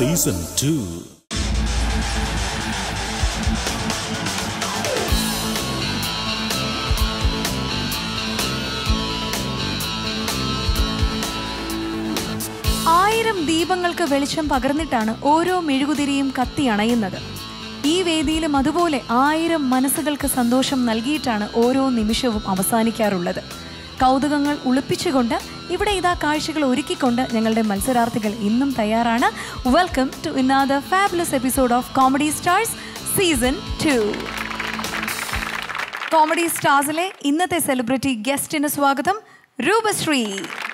Season 2. ആയിരം ദീപങ്ങൾക്ക് വെളിച്ചം പകർന്നിട്ടാണ് ഓരോ മെഴുകുതിരിയും കത്തിയണയുന്നത്. ഈ വേദിയിലും അതുപോലെ 1000 മനസ്സുകൾക്ക് സന്തോഷം നൽകിയിട്ടാണ് ഓരോ നിമിഷവും അവസാനിക്കാറുള്ളത്. കൗതുകങ്ങൾ ഒളിപ്പിച്ചുകൊണ്ട് ഇവിടെ ഇതാ കാഴ്ചകൾ ഒരുക്കിക്കൊണ്ട് ഞങ്ങളുടെ മത്സരാർത്ഥികൾ ഇന്നും തയ്യാറാണ്. Welcome to another fabulous episode of Comedy Stars Season 2. Comedy സ്റ്റാർസിലെ ഇന്നത്തെ സെലിബ്രിറ്റി ഗസ്റ്റിന് സ്വാഗതം, രൂപശ്രീ.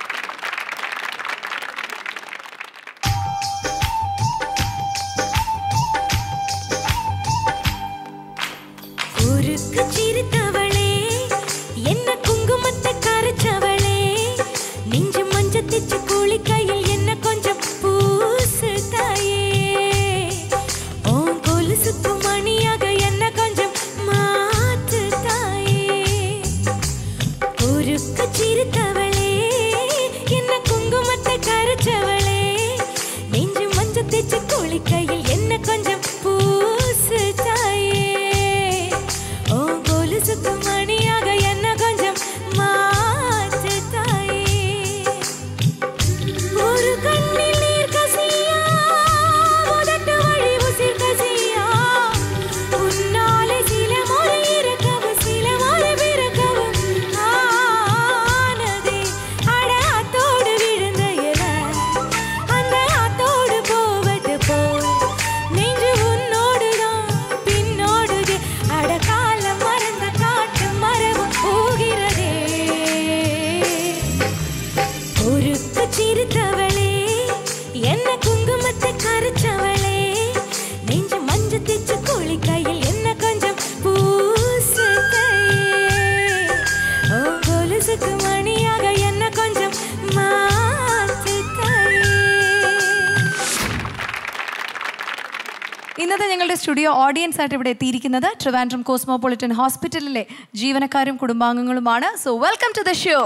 ഇന്നത്തെ ഞങ്ങളുടെ സ്റ്റുഡിയോ ഓഡിയൻസ് ആയിട്ട് ഇവിടെ എത്തിയിരിക്കുന്നത് ട്രിവാൻഡ്രം കോസ്മോപൊളിറ്റൻ ഹോസ്പിറ്റലിലെ ജീവനക്കാരും കുടുംബാംഗങ്ങളുമാണ്. So welcome to the show.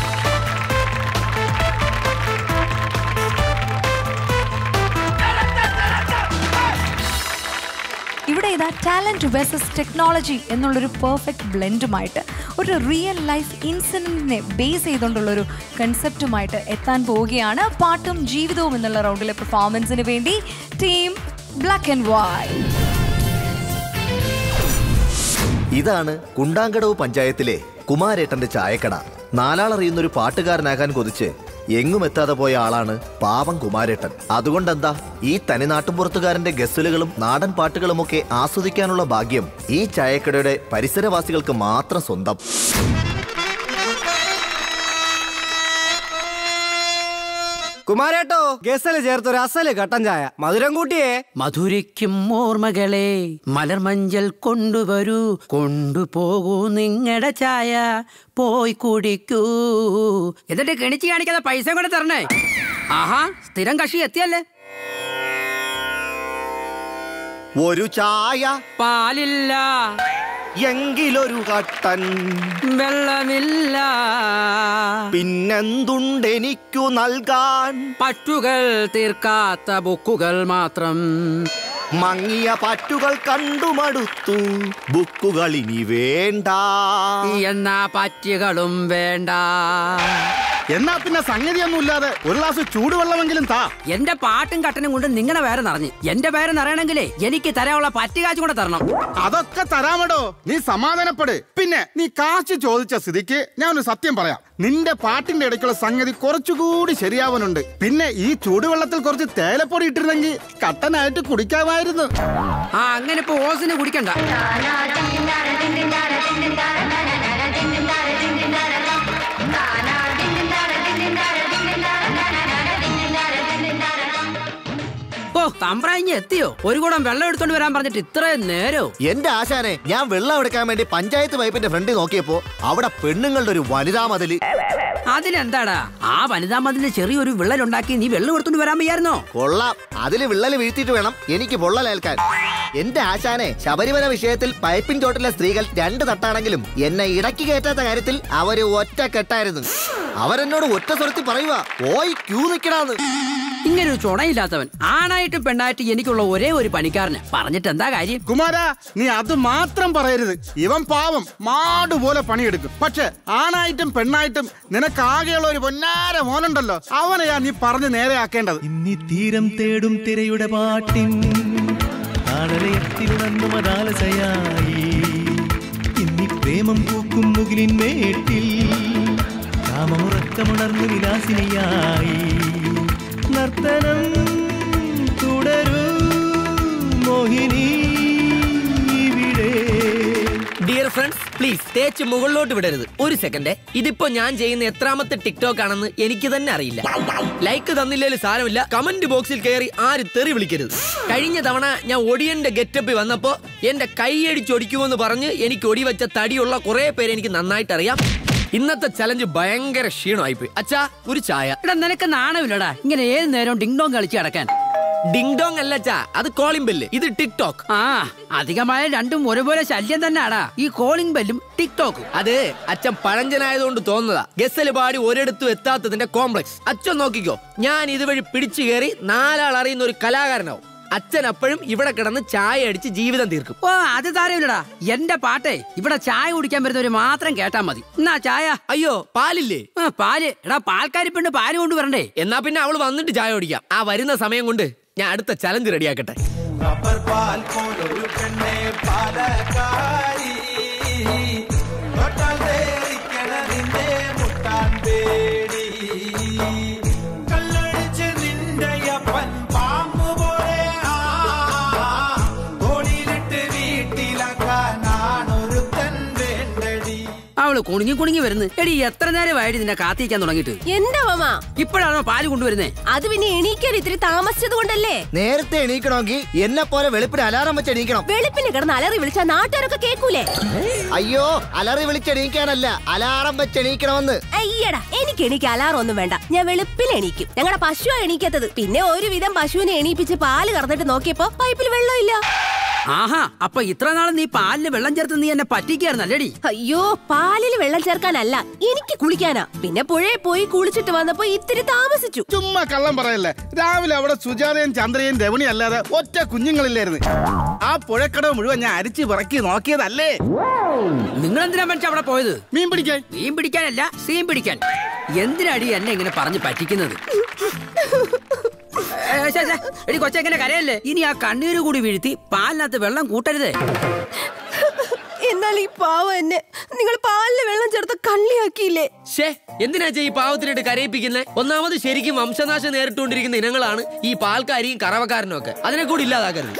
ഇവിടെ ഇതാ ടാലന്റ് വേഴ്സസ് ടെക്നോളജി എന്നുള്ളൊരു പെർഫെക്റ്റ് ബ്ലെൻഡുമായിട്ട് ഒരു റിയൽ ലൈഫ് ഇൻസിഡന്റിനെ ബേസ് ചെയ്തുകൊണ്ടുള്ളൊരു കൺസെപ്റ്റുമായിട്ട് എത്താൻ പോവുകയാണ്. പാട്ടും ജീവിതവും എന്നുള്ള റൗണ്ടിലെ പെർഫോമൻസിന് വേണ്ടി ടീം ബ്ലാക്ക് ആൻഡ് വൈറ്റ്. ഇതാണ് കുണ്ടാങ്കടവ് പഞ്ചായത്തിലെ കുമാരേട്ടന്റെ ചായക്കട. നാലാളറിയുന്നൊരു പാട്ടുകാരനാകാൻ കൊതിച്ച് എങ്ങും എത്താതെ പോയ ആളാണ് പാവം കുമാരേട്ടൻ. അതുകൊണ്ടെന്താ, ഈ തനിനാട്ടുംപുറത്തുകാരന്റെ ഗസലുകളും നാടൻ പാട്ടുകളുമൊക്കെ ആസ്വദിക്കാനുള്ള ഭാഗ്യം ഈ ചായക്കടയുടെ പരിസരവാസികൾക്ക് മാത്രം സ്വന്തം. കുമാരേട്ടോ, ഗസല് ചേർത്തൊരു അസല് കട്ടൻ ചായ. മധുരം കൂട്ടിയേ. മധുരയ്ക്കും ഓർമ്മകളെ മലർമഞ്ചൽ കൊണ്ടുവരൂ, കൊണ്ടുപോകൂ നിങ്ങളുടെ ചായ, പോയി കുടിക്കൂ. എന്നിട്ട് കെണിച്ച് കാണിക്കാതെ പൈസ കൂടെ തരണേ. ആഹാ, സ്ഥിരം കക്ഷി എത്തിയല്ലേ. ഒരു ചായ, പാലില്ല എങ്കിലൊരു കട്ടൻ, വെള്ളമില്ല പിന്നെന്തുണ്ടെനിക്കു നൽകാൻ, പറ്റുകൾ തീർക്കാത്ത ബുക്കുകൾ മാത്രം. മങ്ങിയ പറ്റുകൾ കണ്ടുമടുത്തു, ബുക്കുകൾ ഇനി വേണ്ട, എന്നാ പറ്റുകളും വേണ്ട. എന്നാ പിന്നെ സംഗതിയൊന്നുമില്ലാതെ ഒരു ഗ്ലാസ് ചൂടുവെള്ളമെങ്കിലും താ. എന്റെ പാട്ടും കട്ടനും കൊണ്ട് നിങ്ങളുടെ പേര് നിറഞ്ഞ് എന്റെ പേര് നിറയണമെങ്കിലേ എനിക്ക് തരാനുള്ള പറ്റുകാശും കൂടെ തരണം. അതൊക്കെ തരാമടോ, നീ സമാധാനപ്പെട്. പിന്നെ നീ കാശ് ചോദിച്ച സ്ഥിതിക്ക് ഞാനൊരു സത്യം പറയാം. നിന്റെ പാട്ടിന്റെ ഇടയ്ക്കുള്ള സംഗതി കുറച്ചുകൂടി ശരിയാവാനുണ്ട്. പിന്നെ ഈ ചൂടുവെള്ളത്തിൽ കുറച്ച് തേയിലപ്പൊടി ഇട്ടിരുന്നെങ്കിൽ കട്ടനായിട്ട് കുടിക്കാമായിരുന്നു. ആ, അങ്ങനെ ഇപ്പൊ ഓസിന് കുടിക്കണ്ട. ഓ, തമ്പ്രാഞ്ഞ് എത്തിയോ? ഒരു കൂടം വെള്ളം എടുത്തോണ്ട് വരാൻ പറഞ്ഞിട്ട് ഇത്രയും നേരോ? എന്റെ ആശാനെ, ഞാൻ വെള്ളം എടുക്കാൻ വേണ്ടി പഞ്ചായത്ത് പൈപ്പിന്റെ ഫ്രണ്ടിൽ നോക്കിയപ്പോ അവിടെ പെണ്ണുങ്ങളുടെ ഒരു വനിതാ മതില്. അതിലെന്താടാ, ആ വനിതാ മതിലിന് ചെറിയൊരു വിള്ളലുണ്ടാക്കി നീ വെള്ളം എടുത്തോണ്ട് വരാൻ വയ്യായിരുന്നോ? കൊള്ളാം, അതില് വിള്ളല് വീഴ്ത്തിയിട്ട് വേണം എനിക്ക് പൊള്ളലേൽക്കാൻ. എന്റെ ആശാനെ, ശബരിമല വിഷയത്തിൽ പൈപ്പിൻ ചോട്ടിലെ സ്ത്രീകൾ 2 തട്ടാണെങ്കിലും എന്നെ ഇടയ്ക്ക് കയറ്റാത്ത കാര്യത്തിൽ അവര് ഒറ്റക്കെട്ടായിരുന്നു. അവരെന്നോട് ഒറ്റ സ്വരത്തിൽ പറയുക ഓയ് ക്യൂ നിക്കടാന്ന്. ഇങ്ങനൊരു ചുണയില്ലാത്തവൻ ആണായിട്ടും പെണ്ണായിട്ടും എനിക്കുള്ള ഒരേ ഒരു പണിക്കാരന് പറഞ്ഞിട്ട് എന്താ കാര്യം? കുമാരാ, നീ അത് മാത്രം പറയരുത്. ഇവൻ പാവം മാടുപോലെ പണിയെടുക്കും. പക്ഷെ ആണായിട്ടും പെണ്ണായിട്ടും നിനക്കാകെയുള്ള ഒരു പൊന്നാര മോനുണ്ടല്ലോ, അവനെയാ നീ പറഞ്ഞ് നേരെയാക്കേണ്ടത്. ഇന്നി തീരം തേടും തിരയുടെ പാട്ടിൻ താളലയത്തിലുണർന്നു മതാലസയായി. ഇന്നി പ്രേമം പൂക്കും മുകിലിൻ മേട്ടിൽ കാമമുറക്കമുണർന്നു വിലാസിനിയായി. നർത്തനം തുടരൂ മോഹിനി ഇവിടെ. ഡിയർ ഫ്രണ്ട്സ്, പ്ലീസ് തേച്ച് മുകളിലോട്ട് വിടരുത്. ഒരു സെക്കൻഡ്, ഇതിപ്പോ ഞാൻ ചെയ്യുന്ന എത്രാമത്തെ ടിക്ടോക്ക് ആണെന്ന് എനിക്ക് തന്നെ അറിയില്ല. ലൈക്ക് തന്നില്ലേലും സാരമില്ല, കമന്റ് ബോക്സിൽ കയറി ആര് തെറി വിളിക്കരുത്. കഴിഞ്ഞ തവണ ഞാൻ ഒടിയന്റെ ഗെറ്റപ്പിൽ വന്നപ്പോ എന്റെ കൈയടിച്ചൊടിക്കുമെന്ന് പറഞ്ഞ് എനിക്ക് ഒടിവെച്ച തടിയുള്ള കുറെ പേര് എനിക്ക് നന്നായിട്ട് അറിയാം. ഇന്നത്തെ ചലഞ്ച് ഭയങ്കര ക്ഷീണമായിപ്പോയി. അച്ഛാ, ഒരു ചായ. എടാ, നിനക്ക് നാണമില്ലടാ ഇങ്ങനെ ഏത് നേരവും ഡിങ് ഡോങ് കളിച്ച് കിടക്കാൻ? ഡിങ് ഡോങ് അല്ല അച്ഛാ, അത് കോളിംഗ് ബെല്ല്, ഇത് ടിക്ടോക്ക്. ആ, അധികമായ രണ്ടും ഒരുപോലെ ശല്യം തന്നെയാടാ, ഈ കോളിംഗ് ബെല്ലും ടിക്ടോക്കും. അത് അച്ഛൻ പഴഞ്ചനായതുകൊണ്ട് തോന്നുന്നതാ. ഗസല് പാടി ഒരിടത്തും എത്താത്തതിന്റെ കോംപ്ലക്സ്. അച്ഛൻ നോക്കിക്കോ, ഞാൻ ഇതുവഴി പിടിച്ചു കയറി 4 ആൾ അറിയുന്ന ഒരു കലാകാരനാവും. അച്ഛൻ അപ്പോഴും ഇവിടെ കിടന്ന് ചായ അടിച്ച് ജീവിതം തീർക്കും. ഓ, അത് താരമില്ലടാ. എന്റെ പാട്ടേ ഇവിടെ ചായ കുടിക്കാൻ വരുന്നവര് മാത്രം കേട്ടാ മതി. എന്നാ ചായ. അയ്യോ, പാലില്ലേ? പാല്. എടാ, പാൽക്കാരി പെണ്ണ് പാല് കൊണ്ടുവരണ്ടേ? എന്നാ പിന്നെ അവള് വന്നിട്ട് ചായ കുടിക്കാം. ആ വരുന്ന സമയം കൊണ്ട് ഞാൻ അടുത്ത ചലഞ്ച് റെഡിയാക്കട്ടെ. അവള് കുണുങ്ങി കുണുങ്ങി വരുന്നു. എടി, എത്ര നേരമായിട്ട് നിന്നെ കാത്തിരിക്കാൻ തുടങ്ങിയിട്ട്? എന്താ മാമ ഇപ്പോഴാണോ പാല് കൊണ്ടുവരുന്നേ? അത് പിന്നെ എണീക്കാൻ ഇത്തിരി താമസിച്ചത് കൊണ്ടല്ലേ. നേരത്തെ എണീക്കണമെങ്കിൽ എന്നെ പോലെ വെളുപ്പിന് അലാറം വെച്ച് എണീക്കണം. വെളുപ്പിന് കിടന്ന് അലറി വിളിച്ചാ നാട്ടുകാരൊക്കെ കേക്കൂലേ? അയ്യോ, അലറി വിളിച്ചെണീക്കാനല്ല, അലാറം വെച്ച് എണീക്കണമെന്ന്. അയ്യടാ, എനിക്ക് അലാറം ഒന്നും വേണ്ട. ഞാൻ വെളുപ്പിന് എണീക്കും. ഞങ്ങളുടെ പശുവാ എണീക്കാത്തത്. പിന്നെ ഒരുവിധം പശുവിനെ എണീപ്പിച്ച് പാല് കറന്നിട്ട് നോക്കിയപ്പോ പൈപ്പിൽ വെള്ളമില്ല. ആഹാ, അപ്പൊ ഇത്ര നാളും നീ പാലിന് വെള്ളം ചേർത്ത് നീ എന്നെ പറ്റിക്കായിരുന്നല്ലേടി? അയ്യോ, പാലിൽ വെള്ളം ചേർക്കാനല്ല, എനിക്ക് കുളിക്കാനാ. പിന്നെ പുഴയിൽ പോയി കുളിച്ചിട്ട് വന്നപ്പോ ഇത്തിരി താമസിച്ചു. ചുമ്മാ കള്ളം പറയല്ലേ. രാവിലെ അവിടെ സുജാതയും ചന്ദ്രയും രവണി അല്ലാതെ ഒറ്റ കുഞ്ഞുങ്ങളില്ലായിരുന്നു. ആ പുഴക്കടവ് മുഴുവൻ ഞാൻ അരിച്ചു പിറക്കി നോക്കിയതല്ലേ. നിങ്ങൾ എന്തിനാ മനുഷ്യ അവിടെ പോയത്? മീൻ പിടിക്കാൻ. മീൻ പിടിക്കാനല്ല, സീൻ പിടിക്കാൻ. എന്തിനാടി എന്നെ ഇങ്ങനെ പറഞ്ഞു പറ്റിക്കുന്നത്? എടി കൊച്ചെങ്ങനെ കരയല്ലേ? ഇനി ആ കണ്ണീര് കൂടി വീഴ്ത്തി പാലിനകത്ത് വെള്ളം കൂട്ടരുതേ. എന്നാൽ ഈ പാവം എന്നെ നിങ്ങൾ പാലില് വെള്ളം ചേർത്ത് കള്ളിയാക്കിയില്ലേ? എന്തിനാ ഈ പാവത്തിനിട്ട് കരയിപ്പിക്കുന്നത്? ഒന്നാമത് ശരിക്കും വംശനാശം നേരിട്ടുകൊണ്ടിരിക്കുന്ന ഇനങ്ങളാണ് ഈ പാൽക്കാരിയും കറവക്കാരനും ഒക്കെ. അതിനെ കൂടി ഇല്ലാതാക്കരുത്.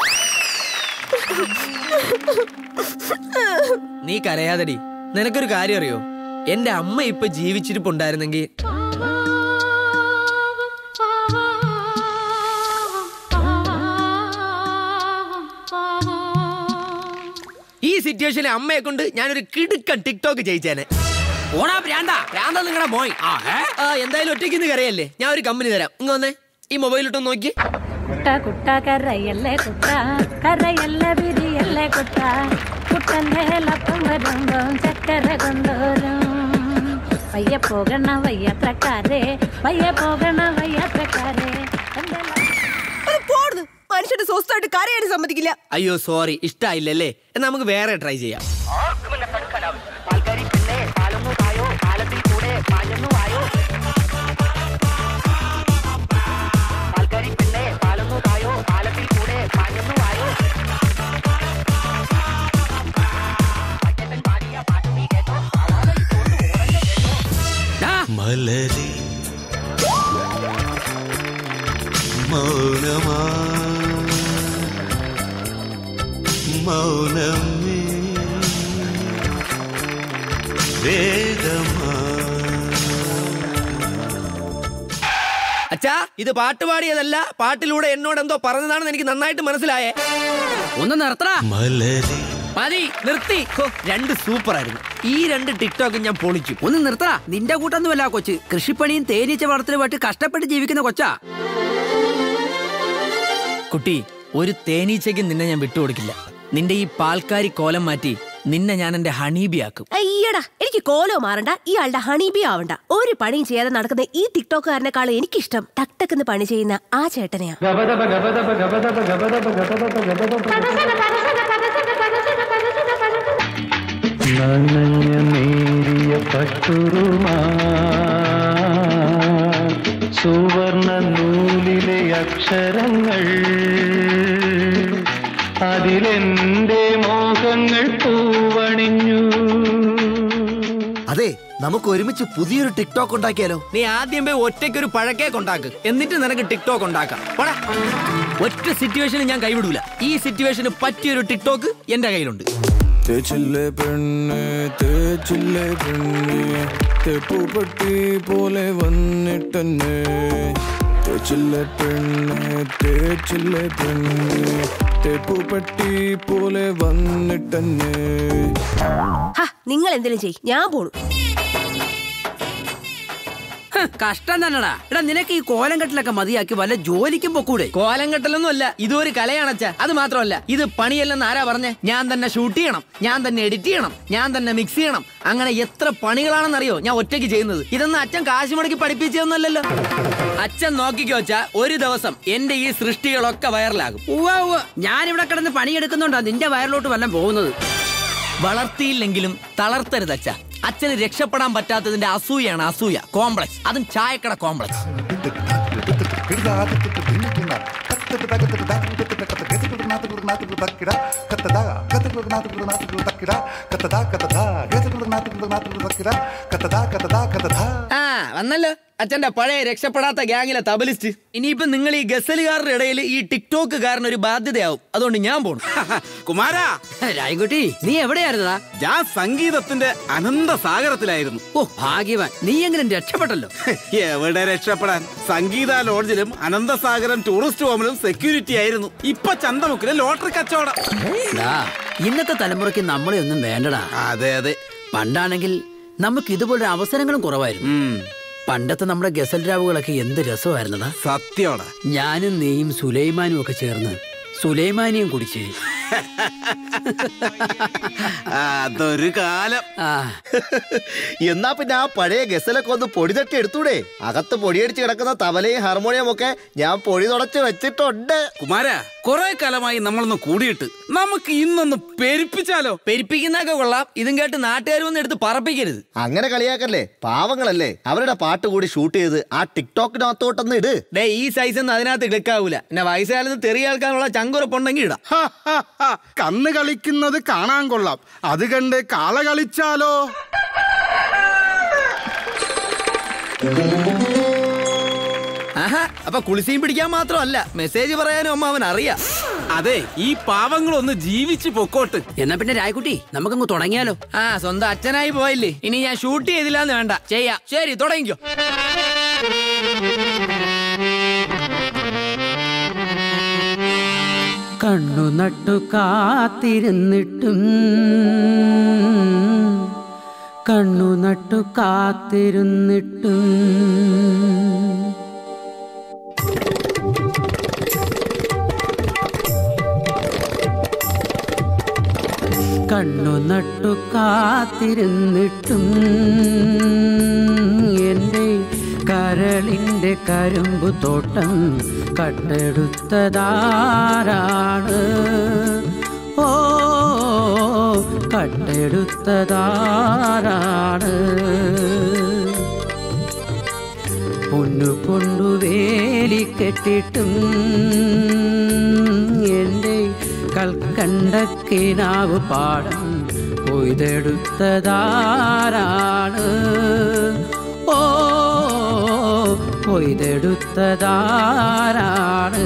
നീ കരയാതടി. നിനക്കൊരു കാര്യം അറിയോ? എന്റെ അമ്മ ഇപ്പൊ ജീവിച്ചിരിപ്പുണ്ടായിരുന്നെങ്കിൽ ഈ സിറ്റുവേഷനിലെ അമ്മയെ കൊണ്ട് ഞാനൊരു കിടുക്കൻ ടിക്ടോക്ക് ചെയ്യിച്ചേനെ. ഓടാ ഭ്രാന്താ. ഭ്രാന്താ നിങ്ങളുടെ മോയ്. എന്തായാലും ഒറ്റയ്ക്ക് കരയല്ലേ, ഞാൻ ഒരു കമ്പനി തരാം. ഇങ്ങ വന്നേ, ഈ മൊബൈലിട്ടൊന്ന് നോക്കി. കുട്ട കുട്ട കരയല്ലേ കുട്ട, കരയല്ലേ വിരിയല്ലേ കുട്ട, കുട്ടന്റെ ലപ്പം വരുമ്പോ ചക്കര കൊണ്ടോരും. വയ്യ പോകണ വയ്യാത്രക്കാരെ, വയ്യ പോകണ വയ്യാത്രക്കാരെ. മനുഷ്യന്റെ സ്വസ്ഥമായിട്ട് കരയാനും സമ്മതിക്കില്ല. അയ്യോ സോറി, ഇഷ്ടായില്ലല്ലേ. എന്നാ നമുക്ക് വേറെ ട്രൈ ചെയ്യാം. മലരി മൗനമാ മൗനമേ വേദമാ. അച്ഛാ, ഇത് പാട്ട് പാടിയതല്ല, പാട്ടിലൂടെ എന്നോട് എന്തോ പറഞ്ഞതാണെന്ന് എനിക്ക് നന്നായിട്ട് മനസ്സിലായേ. ഒന്ന് നിർത്തടാ. മലരി മതി, നിർത്തി. രണ്ട് സൂപ്പർ ആയിരുന്നു. ഈ 2 ടിക്ടോക്ക് ഞാൻ പൊളിച്ചു. ഒന്ന് നിർത്തടാ. നിന്റെ കൂട്ടൊന്നുമല്ല കൊച്ച്. കൃഷിപ്പണിയും തേനീച്ച വളർത്തലുമായിട്ട് കഷ്ടപ്പെട്ട് ജീവിക്കുന്ന കൊച്ചാ. കുട്ടി, ഒരു തേനീച്ചയ്ക്ക് നിന്നെ ഞാൻ വിട്ടുകൊടുക്കില്ല. നിന്റെ ഈ പാൽക്കാരി കോലം മാറ്റി നിന്നെ ഞാൻ എന്റെ ഹണീബി ആക്കും. അയ്യടാ, എനിക്ക് കോലോ മാറണ്ട, ഇയാളുടെ ഹണീബി ആവണ്ട. ഒരു പണിയും ചെയ്യാതെ നടക്കുന്ന ഈ ടിക്ടോക്കുകാരനെക്കാളും എനിക്കിഷ്ടം ടക്ടക്കെന്ന് പണി ചെയ്യുന്ന ആ ചേട്ടനെയാ. സുവർണ നൂലിലെ അക്ഷരങ്ങൾ, അതിലെന്റെ മോഹങ്ങൾ പൂവണിഞ്ഞു. അതെ, നമുക്ക് ഒരുമിച്ച് പുതിയൊരു ടിക്ടോക്ക് ഉണ്ടാക്കിയാലോ? നീ ആദ്യം പോയി ഒറ്റയ്ക്കൊരു പഴക്കേക്ക് ഉണ്ടാക്ക്, എന്നിട്ട് നിനക്ക് ടിക്ടോക്ക് ഉണ്ടാക്കാം. ഒറ്റ സിറ്റുവേഷനും ഞാൻ കൈവിടൂല. ഈ സിറ്റുവേഷന് പറ്റിയൊരു ടിക്ടോക്ക് എന്റെ കയ്യിലുണ്ട്. തേച്ചില്ലേ പെണ്ണ്, തേച്ചില്ലേ പെണ്ണ്, തെപ്പുപെട്ടി പോലെ വന്നിട്ടെന്നെ. തേച്ചില്ലേ പെണ്ണ്, തേച്ചില്ലേ പെണ്ണ്, തെപ്പുപെട്ടി പോലെ വന്നിട്ടെന്നെ. നിങ്ങൾ എന്തെങ്കിലും ചെയ്, ഞാൻ പോണു. കഷ്ടം തന്നെടാ. എടാ, നിനക്ക് ഈ കോലം കെട്ടിലൊക്കെ മതിയാക്കി വല്ല ജോലിക്കും പൊക്കൂടെ? കോലം കെട്ടലൊന്നും അല്ല, ഇതൊരു കലയാണച്ചാ. അത് മാത്രമല്ല, ഇത് പണിയല്ലെന്ന് ആരാ പറഞ്ഞേ? ഞാൻ തന്നെ ഷൂട്ട് ചെയ്യണം, ഞാൻ തന്നെ എഡിറ്റ് ചെയ്യണം, ഞാൻ തന്നെ മിക്സ് ചെയ്യണം. അങ്ങനെ എത്ര പണികളാണെന്നറിയോ ഞാൻ ഒറ്റയ്ക്ക് ചെയ്യുന്നത്. ഇതൊന്നും അച്ഛൻ കാശ് മുടക്കി പഠിപ്പിച്ചതൊന്നുമല്ലല്ലോ. അച്ഛൻ നോക്കിക്കോ വെച്ചാ, ഒരു ദിവസം എന്റെ ഈ സൃഷ്ടികളൊക്കെ വൈറലാകും. ഞാനിവിടെ കിടന്ന് പണിയെടുക്കുന്നുണ്ടാ നിന്റെ വയറിലോട്ട് വല്ലതും പോകുന്നത്? വളർത്തിയില്ലെങ്കിലും തളർത്തരുതച്ച. അച്ഛന് രക്ഷപ്പെടാൻ പറ്റാത്തതിന്റെ അസൂയാണ് അസൂയ, കോംപ്ലക്സ്. അതും ചായക്കട കോംപ്ലക്സ്. വന്നല്ലോ അച്ഛന്റെ പഴയ രക്ഷപ്പെടാത്ത ഗ്യാങ്ങിലെ തബലിസ്റ്റ്. ഇനിയിപ്പോ നിങ്ങൾ ഈ ഗസലുകാരുടെ ഇടയിൽ ഈ ടിക്ടോക്ക് കാരണം ഒരു ബാധ്യതയാവും. അതുകൊണ്ട് ഞാൻ പോണു. കുമാരാ, രായൻകുട്ടി, നീ എവിടെയായിരുന്നടാ? ഞാൻ സംഗീതത്തിന്റെ അനന്ത സാഗരത്തിലായിരുന്നു. ഓ ഭാഗ്യവാൻ, നീ എങ്ങനെ രക്ഷപ്പെട്ടല്ലോ? എവിടെ രക്ഷപ്പെടാൻ? സംഗീത ലോഡ്ജിലും അനന്തസാഗരം ടൂറിസ്റ്റ് ഹോമിലും സെക്യൂരിറ്റി ആയിരുന്നു. ഇപ്പൊ ചന്തമുക്കിലെ ലോട്ടറി കച്ചവടം. ഇന്നത്തെ തലമുറയ്ക്ക് നമ്മളെ ഒന്നും വേണ്ടടാ. അതെ അതെ, പണ്ടാണെങ്കിൽ നമുക്ക് ഇതുപോലൊരു അവസരങ്ങളും കുറവായിരുന്നു. പണ്ടത്തെ നമ്മുടെ ഗസൽ രാവുകളൊക്കെ എന്ത് രസമായിരുന്നടാ. സത്യോടാ. ഞാനും നീയും സുലൈമാനും ഒക്കെ ചേർന്ന് സുലൈമാനിയും കുടിച്ച് അതൊരു കാലം. എന്നാ പിന്നെ ആ പഴയ ഗസലൊക്കെ ഒന്ന് പൊടി തട്ടി എടുത്തൂടെ? അകത്ത് പൊടിയടിച്ച് കിടക്കുന്ന തബലയും ഹാർമോണിയം ഒക്കെ ഞാൻ പൊടി തുടച്ച് വെച്ചിട്ടുണ്ട്. കുമാരാ, കുറെ കാലമായി നമ്മളൊന്ന് കൂടിയിട്ട് നമുക്ക് ഇന്നൊന്ന് പെരുപ്പിച്ചാലോ? പെരുപ്പിക്കുന്നൊക്കെ കൊള്ളാം. ഇതും കേട്ട് നാട്ടുകാരും എടുത്ത് പറപ്പിക്കരുത്. അങ്ങനെ കളിയാക്കല്ലേ, പാവങ്ങളല്ലേ. അവരുടെ പാട്ട് കൂടി ഷൂട്ട് ചെയ്ത് ആ ടിക്ടോക്കിനകത്തോട്ടൊന്ന് ഇട്. ഡേ, ഈ സൈസ് ഒന്നും അതിനകത്ത് ക്ലിക്ക് ആവൂല. പിന്നെ വയസ്സുകാലത്ത് തെറി കേൾക്കാനുള്ള ചങ്കുറപ്പുണ്ടെങ്കിൽ ഇടാം. കന്ന് കളിക്കുന്നത് കാണാൻ കൊള്ളാം, അത് കണ്ട് കാള കളിച്ചാലോ? ആഹാ, അപ്പൊ കുളിസീം പിടിക്കാൻ മാത്രമല്ല, മെസ്സേജ് പറയാനും അമ്മ അവൻ അറിയാം. അതെ, ഈ പാവങ്ങളൊന്ന് ജീവിച്ചു പൊക്കോട്ട്. എന്നാ പിന്നെ രായക്കുട്ടി, നമുക്കങ്ങ് തുടങ്ങിയാലോ? സ്വന്തം അച്ഛനായി പോയില്ലേ, ഇനി ഞാൻ ഷൂട്ട് ചെയ്തില്ലാന്ന് വേണ്ട, ചെയ്യാം. ശരി, തുടങ്ങിക്കോ. കണ്ണു നട്ടു കാത്തിരുന്നിട്ടും കണ്ണു നട്ടു കാത്തിരുന്നിട്ടും കണ്ണു നട്ടു കാത്തിരുന്നിട്ടും എൻ്റെ കരളിൻ്റെ കരുമ്പു തോട്ടം കട്ടെടുത്തതാരാണ്? ഓ, കട്ടെടുത്തതാരാണ്? പൊന്നു കൊണ്ടു വേലി കെട്ടിട്ടും എൻ്റെ കൽക്കണ്ടക്കിനാവ് പാടം കൊയ്തെടുത്തതാരാണ്? ഓ, കൊയ്തെടുത്തതാരാണ്?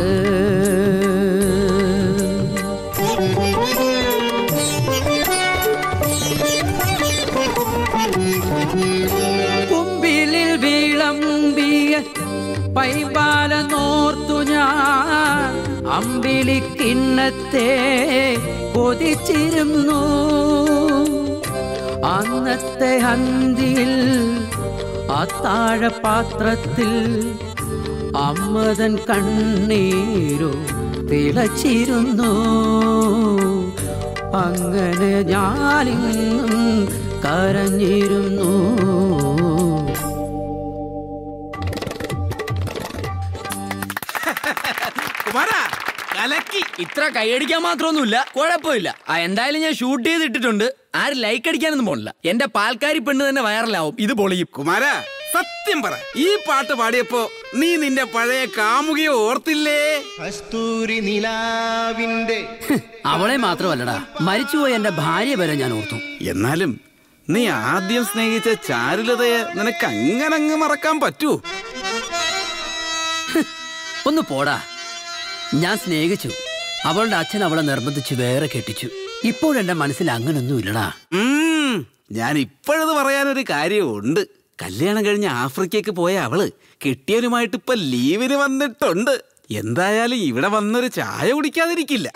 കുമ്പിലിൽ വിളമ്പിയ പൈമ്പാല നോർത്തു ഞാൻ അമ്പിളിക്കിണ്ണത്തെ കൊതിച്ചിരുന്നു. അന്നത്തെ അന്തിയിൽ അത്താഴപാത്രത്തിൽ അമ്മതൻ കണ്ണീരോ തിളച്ചിരുന്നു. അങ്ങനെ ഞാനിന്നും കരഞ്ഞിരുന്നു. ഇത്ര കൈയടിക്കാൻ മാത്രമൊന്നുമില്ല, കുഴപ്പമില്ല. എന്തായാലും ഞാൻ ഷൂട്ട് ചെയ്തിട്ടിട്ടുണ്ട്. ആരും ലൈക്ക് അടിക്കാനൊന്നും പോണില്ല. എന്റെ പാൽക്കാരി പെണ്ണ് തന്നെ വൈറലാവും. ഇത് പൊളിയും. കുമാര, സത്യം പറ, ഈ പാട്ട് പാടിയപ്പോ നീ നിന്റെ പഴയ കാമുകിയെ ഓർത്തില്ലേ? കസ്തൂരി നിലാവിന്റെ അവളെ മാത്രമല്ലടാ, മരിച്ചുപോയ എന്റെ ഭാര്യ വരെ ഞാൻ ഓർത്തു. എന്നാലും നീ ആദ്യം സ്നേഹിച്ച ചാരുലതയെ നിനക്ക് അങ്ങനങ്ങ് മറക്കാൻ പറ്റൂ? ഒന്ന് പോടാ. ഞാൻ സ്നേഹിച്ചു. അവളുടെ അച്ഛൻ അവളെ നിർബന്ധിച്ച് വേറെ കെട്ടിച്ചു. ഇപ്പോഴെന്റെ മനസ്സിൽ അങ്ങനൊന്നും ഇല്ലടാ. ഞാൻ ഇപ്പോഴത് പറയാനൊരു കാര്യമുണ്ട്. കല്യാണം കഴിഞ്ഞ് ആഫ്രിക്കയ്ക്ക് പോയ അവള് കെട്ടിയവരുമായിട്ട് ഇപ്പൊ ലീവിന് വന്നിട്ടുണ്ട്. എന്തായാലും ഇവിടെ വന്നൊരു ചായ കുടിക്കാതിരിക്കില്ല.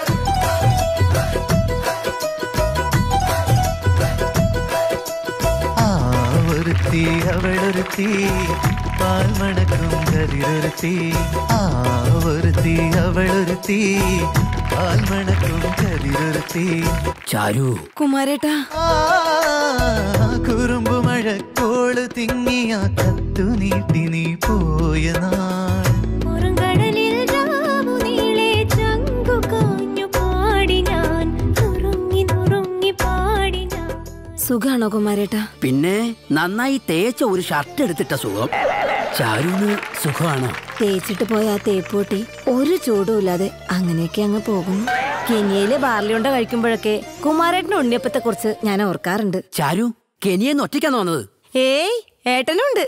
ഒരുത്തി അവളൊരുത്തി പാൽമണക്കും കതിരൊരുത്തി. ഒരുത്തി അവളൊരുത്തി പാൽമണക്കും കതിരൊരുത്തി. ചാരു കുമാരേട്ടാ, കുറുമ്പു മഴക്കോള് തിങ്ങിയ കത്തു നീട്ടി നീ പോയ നാൾ. സുഖാണോ കുമാരേട്ടാ? പിന്നെ നന്നായി തേച്ച ഒരു ഷർട്ട് എടുത്തിട്ട സുഖം. ചാരുവിന് സുഖമാണോ? തേച്ചിട്ട് പോയ ആ തേപ്പൂട്ടി ഒരു ചൂടും ഇല്ലാതെ അങ്ങനെയൊക്കെ അങ്ങ് പോകുന്നു. കെനിയയിലെ ബാർലിയുണ്ട കഴിക്കുമ്പോഴൊക്കെ കുമാരേട്ടന്റെ ഉണ്ണിയപ്പത്തെ കുറിച്ച് ഞാൻ ഓർക്കാറുണ്ട്. ചാരു, കെനിയെന്ന് ഒറ്റയ്ക്കാന്ന് വന്നത്? ഏയ്, ഏട്ടനുണ്ട്.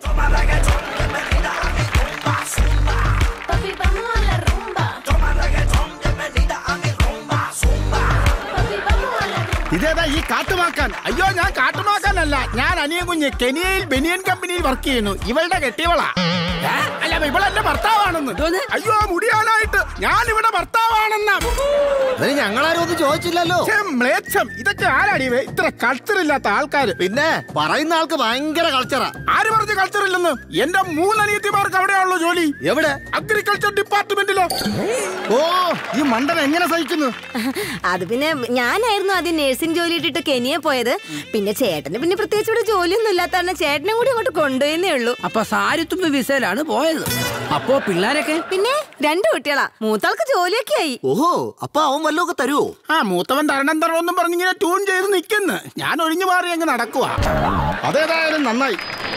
ഇതേതാ ഈ കാട്ടുമാക്കാൻ? അയ്യോ, ഞാൻ കാട്ടുമാക്കാനല്ല, ഞാൻ അനിയൻ കുഞ്ഞ് കെനിയയിൽ ബനിയൻ കമ്പനിയിൽ വർക്ക് ചെയ്യുന്നു. ഇവളുടെ കെട്ടിയവളാ. അല്ല, ഇവളെന്റെ ഭർത്താവാണെന്ന്. അയ്യോ, മുടിയാനായിട്ട് ഞാൻ ഇവിടെ ഭർത്താവാണെന്നാ. ഞങ്ങളാരും ഒന്നും ചോദിച്ചില്ലല്ലോ. ഇതൊക്കെ ആരാടിവേ ഇത്ര കൾച്ചറില്ലാത്ത ആൾക്കാര്? പിന്നെ പറയുന്ന ആൾക്ക് ഭയങ്കര കൾച്ചറാ. ആര് പറഞ്ഞു കൾച്ചർ ഇല്ലെന്ന്? എന്റെ 3 അനിയത്തിമാർക്ക് അവിടെയാണല്ലോ ജോലി. എവിടെ? അഗ്രികൾച്ചർ ഡിപ്പാർട്ട്മെന്റിലോ. ഓ, ഈ മണ്ടൻ എങ്ങനെ സഹിക്കുന്നു? അത് പിന്നെ ഞാനായിരുന്നു ആദ്യം നഴ്സിംഗ് ജോലി ഇട്ടിട്ട് കെനിയെ പോയത്. പിന്നെ ചേട്ടന് പിന്നെ പ്രത്യേകിച്ച് ഇവിടെ ജോലിയൊന്നും ഇല്ലാത്ത ചേട്ടനും കൂടി അങ്ങോട്ട് കൊണ്ടുപോയെന്നേ ഉള്ളൂ. അപ്പൊ സാരിത്തുമ്പ് വിസയിലാണ് പോയത്. അപ്പോ പിള്ളേരൊക്കെ? പിന്നെ 2 കുട്ടികളാ. മൂത്താൾക്ക് ജോലിയൊക്കെ ആയി. ഓഹോ, അപ്പൊ അവൻ വല്ലതൊക്കെ തരുവോ? ആ, മൂത്തവൻ തരണം തരണമെന്നും പറഞ്ഞിങ്ങനെ ട്യൂൺ ചെയ്ത് നിൽക്കുന്നു. ഞാൻ ഒഴിഞ്ഞു മാറി അങ്ങ് നടക്കുക. അതേതായാലും നന്നായി.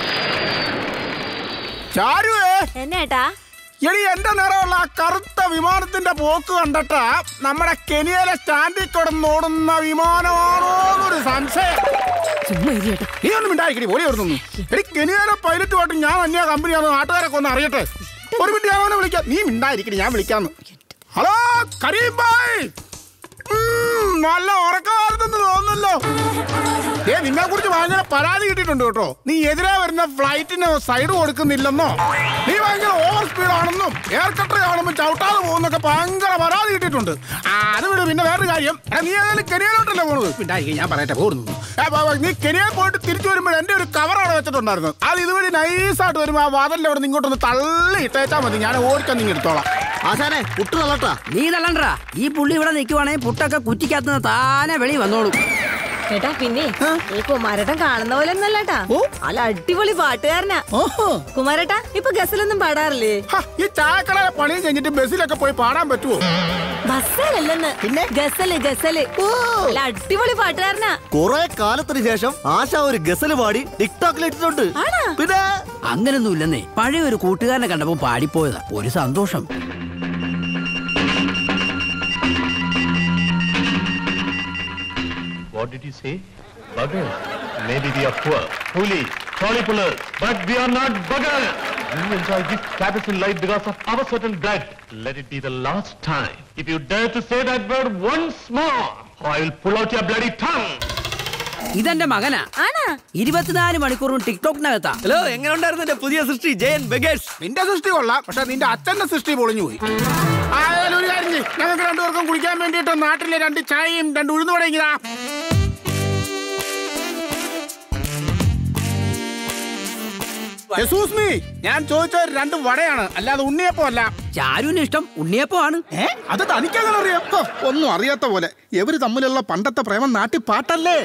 ചാരുവേ, എന്നേട്ടാ? എടി, എന്റെ നിറമുള്ള ആ കറുത്ത വിമാനത്തിന്റെ പോക്ക് കണ്ടിട്ട് നമ്മുടെ കെനിയയിലെ സ്റ്റാൻഡിൽ കിടന്നോടുന്ന വിമാനമാണോന്നൊരു സംശയം. നീ ഒന്നും മിണ്ടായിരിക്കടി, ഓടി ഓടുന്നു. എടി, കെനിയയിലെ പൈലറ്റുമായിട്ട് ഞാൻ അന്യ കമ്പനിയാണെന്ന് നാട്ടുകാരൊക്കെ ഒന്ന് അറിയട്ടെ. ഒരു മിനിറ്റ്, ഞാൻ അവനെ വിളിക്കാം. നീ മിണ്ടായിരിക്കടി, ഞാൻ വിളിക്കാന്ന്. ഹലോ കരീം ഭായ്, നല്ല ഉറക്കമായിരുന്നെന്ന് തോന്നുന്നല്ലോ. നിന്നെ കുറിച്ച് ഭയങ്കര പരാതി കിട്ടിയിട്ടുണ്ട് കേട്ടോ. നീ എതിരെ വരുന്ന ഫ്ലൈറ്റിന് സൈഡ് കൊടുക്കുന്നില്ലെന്നോ, നീ ഭയങ്കര ഓവർ സ്പീഡ് ആണെന്നും എയർ കട്ടർ കാണുമ്പോൾ ചവിട്ടാതെ പോകുന്നൊക്കെ ഭയങ്കര പരാതി കിട്ടിയിട്ടുണ്ട്. അത് വിട്. പിന്നെ വേറൊരു കാര്യം, നീ ഏതായാലും കെനിയയിലോട്ടല്ലേ പോകുന്നത്? പിന്നെ ഞാൻ പറയട്ടെ, പോകുന്നു. നീ കെനിയയിൽ പോയിട്ട് തിരിച്ചു വരുമ്പോൾ എന്റെ ഒരു കവർ അവിടെ വെച്ചിട്ടുണ്ടായിരുന്നു. അത് ഇതുവഴി നൈസായിട്ട് വരുമ്പോൾ ആ വാതിലിന്റെ അവിടെ നിന്ന് ഇങ്ങോട്ടൊന്ന് തള്ളി ഇട്ടേച്ചാൽ മതി. ഞാൻ ഓടിക്കാൻ നിങ്ങൾ എടുത്തോളാം. ആശാനെ, പുട്ട് തള്ളട്ടാ. നീ തള്ളണ്ടാ. ഈ പുള്ളി ഇവിടെ നിൽക്കുവാണെങ്കിൽ പുട്ടൊക്കെ കുറ്റിക്കകത്തുനിന്ന് താനെ വെളി വന്നോളൂ. ചേട്ടാ, പിന്നെ ഈ കുമാരേട്ടൻ കാണുന്ന പോലെ ഒന്നല്ലേട്ടാ, അല്ല അടിപൊളി പാട്ടുകാരനാ. ഓഹോ, കുമാരേട്ടാ ഇപ്പൊ ഗസലൊന്നും പാടാറില്ലേ? ഈ ചായക്കടയിലെ പണിയും കഴിഞ്ഞിട്ട് ബസ്സിലൊക്കെ പോയി പാടാൻ പറ്റുമോ? ബസ്സല്ലെന്ന്, പിന്നെ ഗസല്. അല്ല അടിപൊളി പാട്ടുകാരനാ. കുറെ കാലത്തിന് ശേഷം ആശ ഒരു ഗസല് പാടി ടിക്ടോക്കിൽ ഇട്ടിട്ടുണ്ട്. പിന്നെ അങ്ങനൊന്നും ഇല്ലെന്നേ. പഴയ ഒരു കൂട്ടുകാരനെ കണ്ടപ്പോ പാടിപ്പോയതാ. ഒരു സന്തോഷം. What did you say? Buggers. Maybe we are poor, foolish, folly pullers, but we are not buggers. We enjoy this status in life because of our certain blood. Let it be the last time. If you dare to say that word once more, I will pull out your bloody tongue. ഇതെന്റെ മകനാ. 24 മണിക്കൂറും ടിക്ടോക്കിനകത്താ. Hello, എങ്ങനെ ഉണ്ടായിരുന്നു എന്റെ പുതിയ സൃഷ്ടി Jayan beggars? നിന്റെ സൃഷ്ടി കൊള്ളാം, പക്ഷെ നിന്റെ അച്ഛന്റെ സൃഷ്ടി പൊളിഞ്ഞു പോയി. ആയാലും ഒരു കാര്യം, ഞങ്ങൾക്ക് 2 പേർക്കും കുടിക്കാൻ വേണ്ടിയിട്ട് നാട്ടിലെ 2 ചായയും 2 ഉഴുന്നുവടയും. ഞാൻ ചോദിച്ച 2 വടയാണ്, അല്ലാതെ ഉണ്ണിയപ്പോ അല്ല. ചാരുവിന് ഇഷ്ടം ഉണ്ണിയപ്പമാണ്. അത് തനിക്കങ്ങനെ അറിയാം? ഒന്നും അറിയാത്ത പോലെ. ഇവര് തമ്മിലുള്ള പണ്ടത്തെ പ്രേമം നാട്ടി പാട്ടല്ലേ?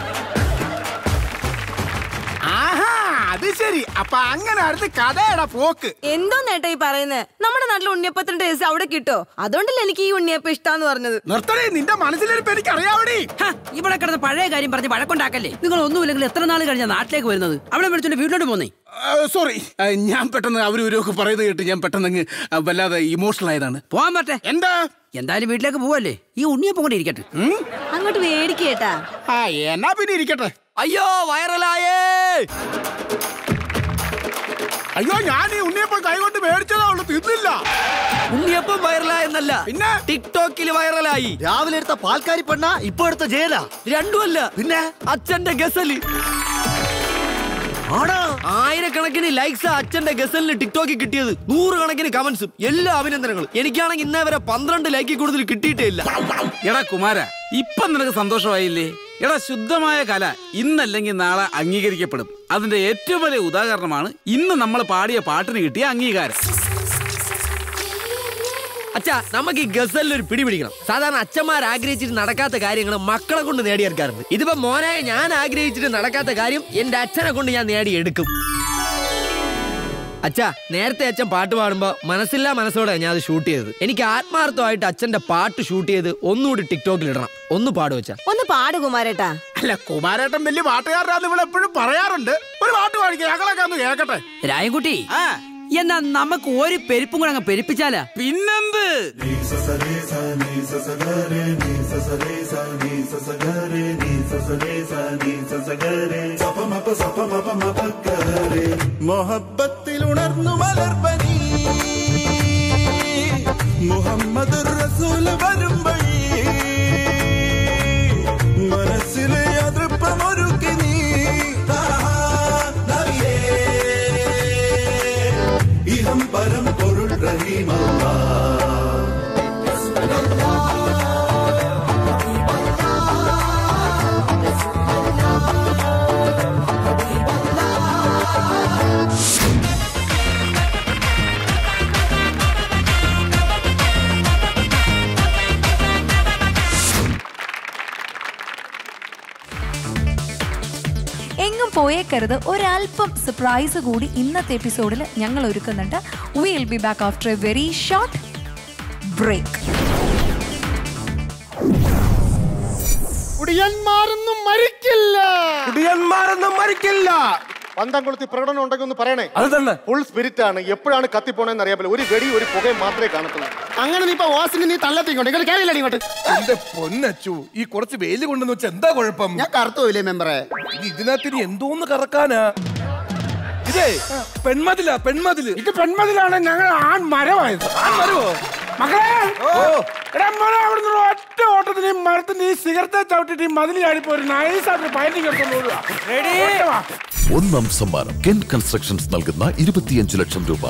അത് ശരി. അപ്പൊ അങ്ങനെ കഥയുടെ പോക്ക്. എന്തോ നേട്ടാ ഈ പറയുന്നത്? നമ്മുടെ നാട്ടിൽ ഉണ്ണിയപ്പത്തിന്റെ ടേസ്റ്റ് അവിടെ കിട്ടോ? അതുകൊണ്ടല്ലേ എനിക്ക് ഈ ഉണ്ണിയപ്പം ഇഷ്ടാന്ന് പറഞ്ഞത്. നിർത്തണേ, നിന്റെ മനസ്സിലിരിപ്പ് എനിക്ക് അറിയാവടി. ഇവിടെ കിടന്ന് പഴയ കാര്യം പറഞ്ഞ് വഴക്കുണ്ടാക്കല്ലേ. നിങ്ങൾ ഒന്നുമില്ലെങ്കിൽ എത്ര നാൾ കഴിഞ്ഞ നാട്ടിലേക്ക് വരുന്നത്? അവിടെ വിളിച്ചോണ്ട് വീട്ടിലോട്ട് പോന്നേ. സോറി, ഞാൻ പെട്ടെന്ന് അവരൊക്കെ പറയുന്നത് കേട്ട് ഞാൻ പെട്ടെന്ന് വല്ലാതെ ഇമോഷണൽ ആയതാണ്. പോവാൻ പറ്റേ? എന്തായാലും വീട്ടിലേക്ക് പോവല്ലേ, ഈ ഉണ്ണിയപ്പം കൊണ്ട് ഇരിക്കട്ടെ. അങ്ങോട്ട് മേടിക്കേട്ടാ. എന്നാ പിന്നെ ഇരിക്കട്ടെ. അയ്യോ വൈറലായേ! അയ്യോ, ഞാൻ ഈ ഉണ്ണിയപ്പം കൈകൊണ്ട് മേടിച്ചതേ ഉള്ളൂ, തിന്നില്ല. ഉണ്ണിയപ്പം വൈറലായെന്നല്ല, പിന്നെ ടിക്ടോക്കിൽ വൈറലായി. രാവിലെ എടുത്ത പാൽക്കാരി പെണ്ണ, ഇപ്പൊ എടുത്ത ജയില. രണ്ടുമല്ല, പിന്നെ അച്ഛന്റെ ഗസല്. ആയിരക്കണക്കിന് ലൈക്സ് അച്ഛന്റെ ഗസലിന് ടിക്ടോക്കിൽ കിട്ടിയത്. 100 കണക്കിന് കമന്റ്സും. എല്ലാ അഭിനന്ദനങ്ങളും. എനിക്കാണെങ്കിൽ ഇന്നേ വരെ 12 ലൈക്കിൽ കൂടുതൽ കിട്ടിയിട്ടേ ഇല്ല. എടാ കുമാര, ഇപ്പൊ നിനക്ക് സന്തോഷമായില്ലേ? എടാ, ശുദ്ധമായ കല ഇന്നല്ലെങ്കിൽ നാളെ അംഗീകരിക്കപ്പെടും. അതിന്റെ ഏറ്റവും വലിയ ഉദാഹരണമാണ് ഇന്ന് നമ്മൾ പാടിയ പാട്ടിന് കിട്ടിയ അംഗീകാരം. അച്ഛാ, നമുക്ക് ഈ ഗസലിൽ ഒരു പിടി പിടിക്കണം. സാധാരണ അച്ഛന്മാർ ആഗ്രഹിച്ചിട്ട് നടക്കാത്ത കാര്യങ്ങൾ മക്കളെ കൊണ്ട് നേടിയെടുക്കാറുണ്ട്. ഇതിപ്പോ മോനായ ഞാൻ ആഗ്രഹിച്ചിട്ട് നടക്കാത്ത കാര്യം എന്റെ അച്ഛനെ കൊണ്ട് ഞാൻ നേടിയെടുക്കും. അച്ഛാ, നേരത്തെ അച്ഛൻ പാട്ട് പാടുമ്പോ മനസ്സില്ലാ മനസ്സോടെ ഞാൻ അത് ഷൂട്ട് ചെയ്തത്. എനിക്ക് ആത്മാർത്ഥമായിട്ട് അച്ഛന്റെ പാട്ട് ഷൂട്ട് ചെയ്ത് ഒന്നുകൂടി ടിക്ടോക്കിൽ ഇടണം. ഒന്ന് പാടും അച്ഛാ. ഒന്ന് പാട് കുമാരേട്ടാ. അല്ല, കുമാരേട്ടൻ വലിയ പാട്ടുകാരനാന്ന് ഇവിടെ എപ്പോഴും പറയാറുണ്ട്. ഒരു പാട്ട് പാടിക്കുക, ഞങ്ങളൊക്കെ ഒന്ന് കേൾക്കട്ടെ. രായൻകുട്ടി, എന്നാ നമുക്ക് ഒരു പെരുപ്പും കൂടെ അങ്ങ് പെരുപ്പിച്ചാലാ? പിന്നെന്ത്? മൊഹബത്തിൽ ഉണർന്നു മലർപ്പനി മുഹമ്മദ് റസൂൽ വരും വഴി മനസ്സിലെ അതൃപ്പമൊരുക്കി നീ ഇഹം പരം പൊരുൾ റഹീമല്ലാ. എങ്ങും പോയേക്കരുത്, ഒരല്പം സർപ്രൈസ് കൂടി ഇന്നത്തെ എപ്പിസോഡിൽ ഞങ്ങൾ ഒരുക്കുന്നുണ്ട്. Will be back after a very short break. കുടിയന്മാരൊന്നും മരിക്കില്ല. കുടിയന്മാരൊന്നും മരിക്കില്ല. പന്തംകുളത്തി പ്രകടനം ഉണ്ടെങ്കിൽ ഒന്ന് പറയണേ. അത് തന്നെ. ഫുൾ സ്പിരിറ്റ് ആണ്. എപ്പോഴാണ് കത്തിപ്പോണെന്ന് അറിയാൻ പറ്റില്ല. ഒരു വെടി ഒരു പുകയും മാത്രമേ കാണത്തുള്ളൂ. അങ്ങനെ നീ ഇപ്പൊ ഓസിന് നീ തള്ളത്തിക്കൊണ്ട് കേറില്ല ഇങ്ങോട്ട്. എന്റെ പൊന്നച്ചു, ഈ കുറച്ച് വെയില് കൊണ്ടെന്ന് വെച്ചാൽ എന്താ കുഴപ്പം? ഞാൻ കറുത്തോയില്ലേ മെമ്പറെ? ഇതിനകത്ത് എന്തോന്ന് കറക്കാനാ? ഇതേ പെൺമതിലാ, പെൺമതില്. ഇത് പെൺമതിലാണ്. ഞങ്ങൾ ആൺമരമായത്. ആൺമരവോ? മക്കളെ, ഒറ്റ ഓട്ടത്തിന് മരത്തിന്റെ ഈ സിഗരത്തെ ചവിട്ടിട്ട് ഈ മതിൽ ചാടിപ്പോ ഒരു നൈസായിട്ട് പൈൻറ്റിംഗ് എടുത്തോളൂ. ഒന്നാം സമ്മാനം കെൻ കൺസ്ട്രക്ഷൻസ് നൽകുന്ന 25 ലക്ഷം രൂപ.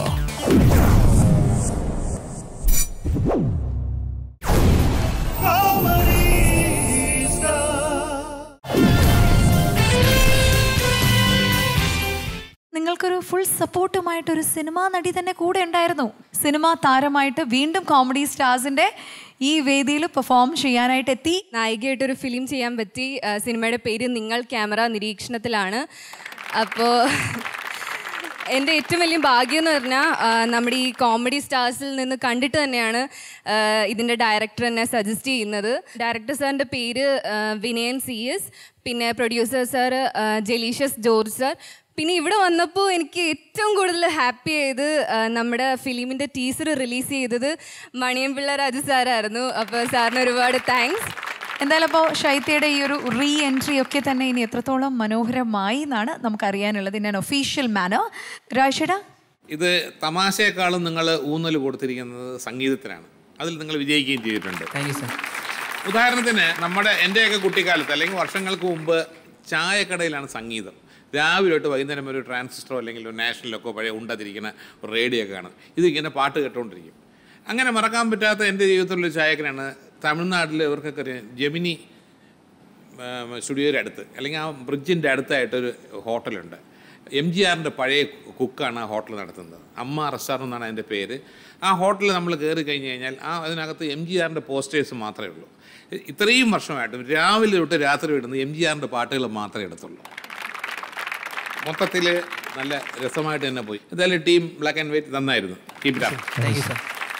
നിങ്ങൾക്കൊരു ഫുൾ സപ്പോർട്ടുമായിട്ടൊരു സിനിമാ നടി തന്നെ കൂടെ ഉണ്ടായിരുന്നു. സിനിമാ താരമായിട്ട് വീണ്ടും കോമഡി സ്റ്റാർസിന്റെ ഈ വേദിയിൽ പെർഫോം ചെയ്യാനായിട്ട് എത്തി. നായികയായിട്ടൊരു ഫിലിം ചെയ്യാൻ പറ്റി. സിനിമയുടെ പേര് നിങ്ങൾ ക്യാമറ നിരീക്ഷണത്തിലാണ്. അപ്പോൾ എൻ്റെ ഏറ്റവും വലിയ ഭാഗ്യം എന്ന് പറഞ്ഞാൽ നമ്മുടെ ഈ കോമഡി സ്റ്റാർസിൽ നിന്ന് കണ്ടിട്ട് തന്നെയാണ് ഇതിൻ്റെ ഡയറക്ടർ എന്നെ സജസ്റ്റ് ചെയ്യുന്നത്. ഡയറക്ടർ സാറിൻ്റെ പേര് വിനയൻ CS, പിന്നെ പ്രൊഡ്യൂസർ സാർ ജലീഷ്യസ് ജോർജ് സാർ. പിന്നെ ഇവിടെ വന്നപ്പോൾ എനിക്ക് ഏറ്റവും കൂടുതൽ ഹാപ്പി ആയത് നമ്മുടെ ഫിലിമിൻ്റെ ടീസർ റിലീസ് ചെയ്തത് മണിയൻപിള്ള രാജു സാറായിരുന്നു. അപ്പോൾ സാറിന് ഒരുപാട് താങ്ക്സ്. എന്തായാലും അപ്പോൾ ശൈത്യയുടെ ഈ ഒരു റീ എൻട്രി ഒക്കെ തന്നെ ഇനി എത്രത്തോളം മനോഹരമായി എന്നാണ് നമുക്കറിയാനുള്ളത് ഇൻ ആൻ ഒഫീഷ്യൽ മാനർ. രാജേട്ടാ, ഇത് തമാശയെക്കാളും നിങ്ങൾ ഊന്നൽ കൊടുത്തിരിക്കുന്നത് സംഗീതത്തിനാണ്. അതിൽ നിങ്ങൾ വിജയിക്കുകയും ചെയ്തിട്ടുണ്ട്. ഉദാഹരണത്തിന് എൻ്റെയൊക്കെ കുട്ടിക്കാലത്ത് അല്ലെങ്കിൽ വർഷങ്ങൾക്ക് മുമ്പ് ചായക്കടയിലാണ് സംഗീതം. രാവിലെ തൊട്ട് വൈകുന്നേരം ഒരു ട്രാൻസിസ്റ്ററോ അല്ലെങ്കിൽ ഒരു നാഷണലൊക്കെ പഴയ ഉണ്ടതിരിക്കുന്ന ഒരു റേഡിയോ ഒക്കെ കാണും. ഇതിങ്ങനെ പാട്ട് കേട്ടുകൊണ്ടിരിക്കും. അങ്ങനെ മറക്കാൻ പറ്റാത്ത എൻ്റെ ജീവിതത്തിലൊരു ചായക്കടയാണ് തമിഴ്നാട്ടിൽ. ഇവർക്കൊക്കെ അറിയാം, ജെമിനി സ്റ്റുഡിയോയുടെ അടുത്ത് അല്ലെങ്കിൽ ആ ബ്രിഡ്ജിൻ്റെ അടുത്തായിട്ടൊരു ഹോട്ടലുണ്ട്. MGRന്റെ പഴയ കുക്കാണ് ആ ഹോട്ടൽ നടത്തുന്നത്. അമ്മ റെസ്റ്റോറൻറ്റ് എന്നാണ് അതിൻ്റെ പേര്. ആ ഹോട്ടലിൽ നമ്മൾ കയറി കഴിഞ്ഞ് കഴിഞ്ഞാൽ അതിനകത്ത് MGRന്റെ പോസ്റ്റേഴ്സ് മാത്രമേ ഉള്ളൂ. ഇത്രയും വർഷമായിട്ടും രാവിലെ തൊട്ട് രാത്രി ഇടുന്ന MGRന്റെ പാട്ടുകൾ മാത്രമേ എടുത്തുള്ളൂ. മൊത്തത്തിൽ നല്ല രസമായിട്ട് തന്നെ പോയി. എന്തായാലും ടീം ബ്ലാക്ക് ആൻഡ് വൈറ്റ് നന്നായിരുന്നു. Keep it up.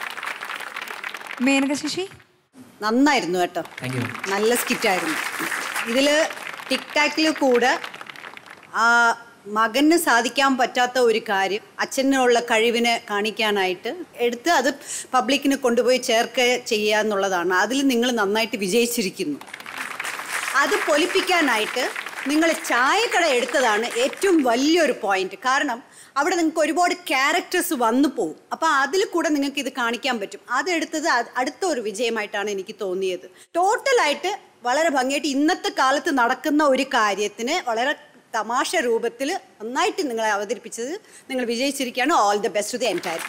Menaka Sasi നന്നായിരുന്നു കേട്ടോ, നല്ല സ്കിറ്റായിരുന്നു. ഇതിൽ ടിക് ടാക്കിൽ കൂടെ മകന് സാധിക്കാൻ പറ്റാത്ത ഒരു കാര്യം അച്ഛനുള്ള കഴിവിനെ കാണിക്കാനായിട്ട് എടുത്ത് അത് പബ്ലിക്കിന് കൊണ്ടുപോയി ചെയ്യുക എന്നുള്ളതാണ്. അതിൽ നിങ്ങൾ നന്നായിട്ട് വിജയിച്ചിരിക്കുന്നു. അത് പൊലിപ്പിക്കാനായിട്ട് നിങ്ങൾ ചായക്കട എടുത്തതാണ് ഏറ്റവും വലിയൊരു പോയിന്റ്. കാരണം അവിടെ നിങ്ങൾക്ക് ഒരുപാട് ക്യാരക്ടേഴ്സ് വന്നു പോകും. അപ്പോൾ അതിൽ കൂടെ നിങ്ങൾക്ക് ഇത് കാണിക്കാൻ പറ്റും. അതെടുത്തത് അടുത്ത ഒരു വിജയമായിട്ടാണ് എനിക്ക് തോന്നിയത്. ടോട്ടലായിട്ട് വളരെ ഭംഗിയായിട്ട് ഇന്നത്തെ കാലത്ത് നടക്കുന്ന ഒരു കാര്യത്തിന് വളരെ തമാശ രൂപത്തിൽ നന്നായിട്ട് നിങ്ങളെ അവതരിപ്പിച്ചത്. നിങ്ങൾ വിജയിച്ചിരിക്കുകയാണ്. All the best to the entire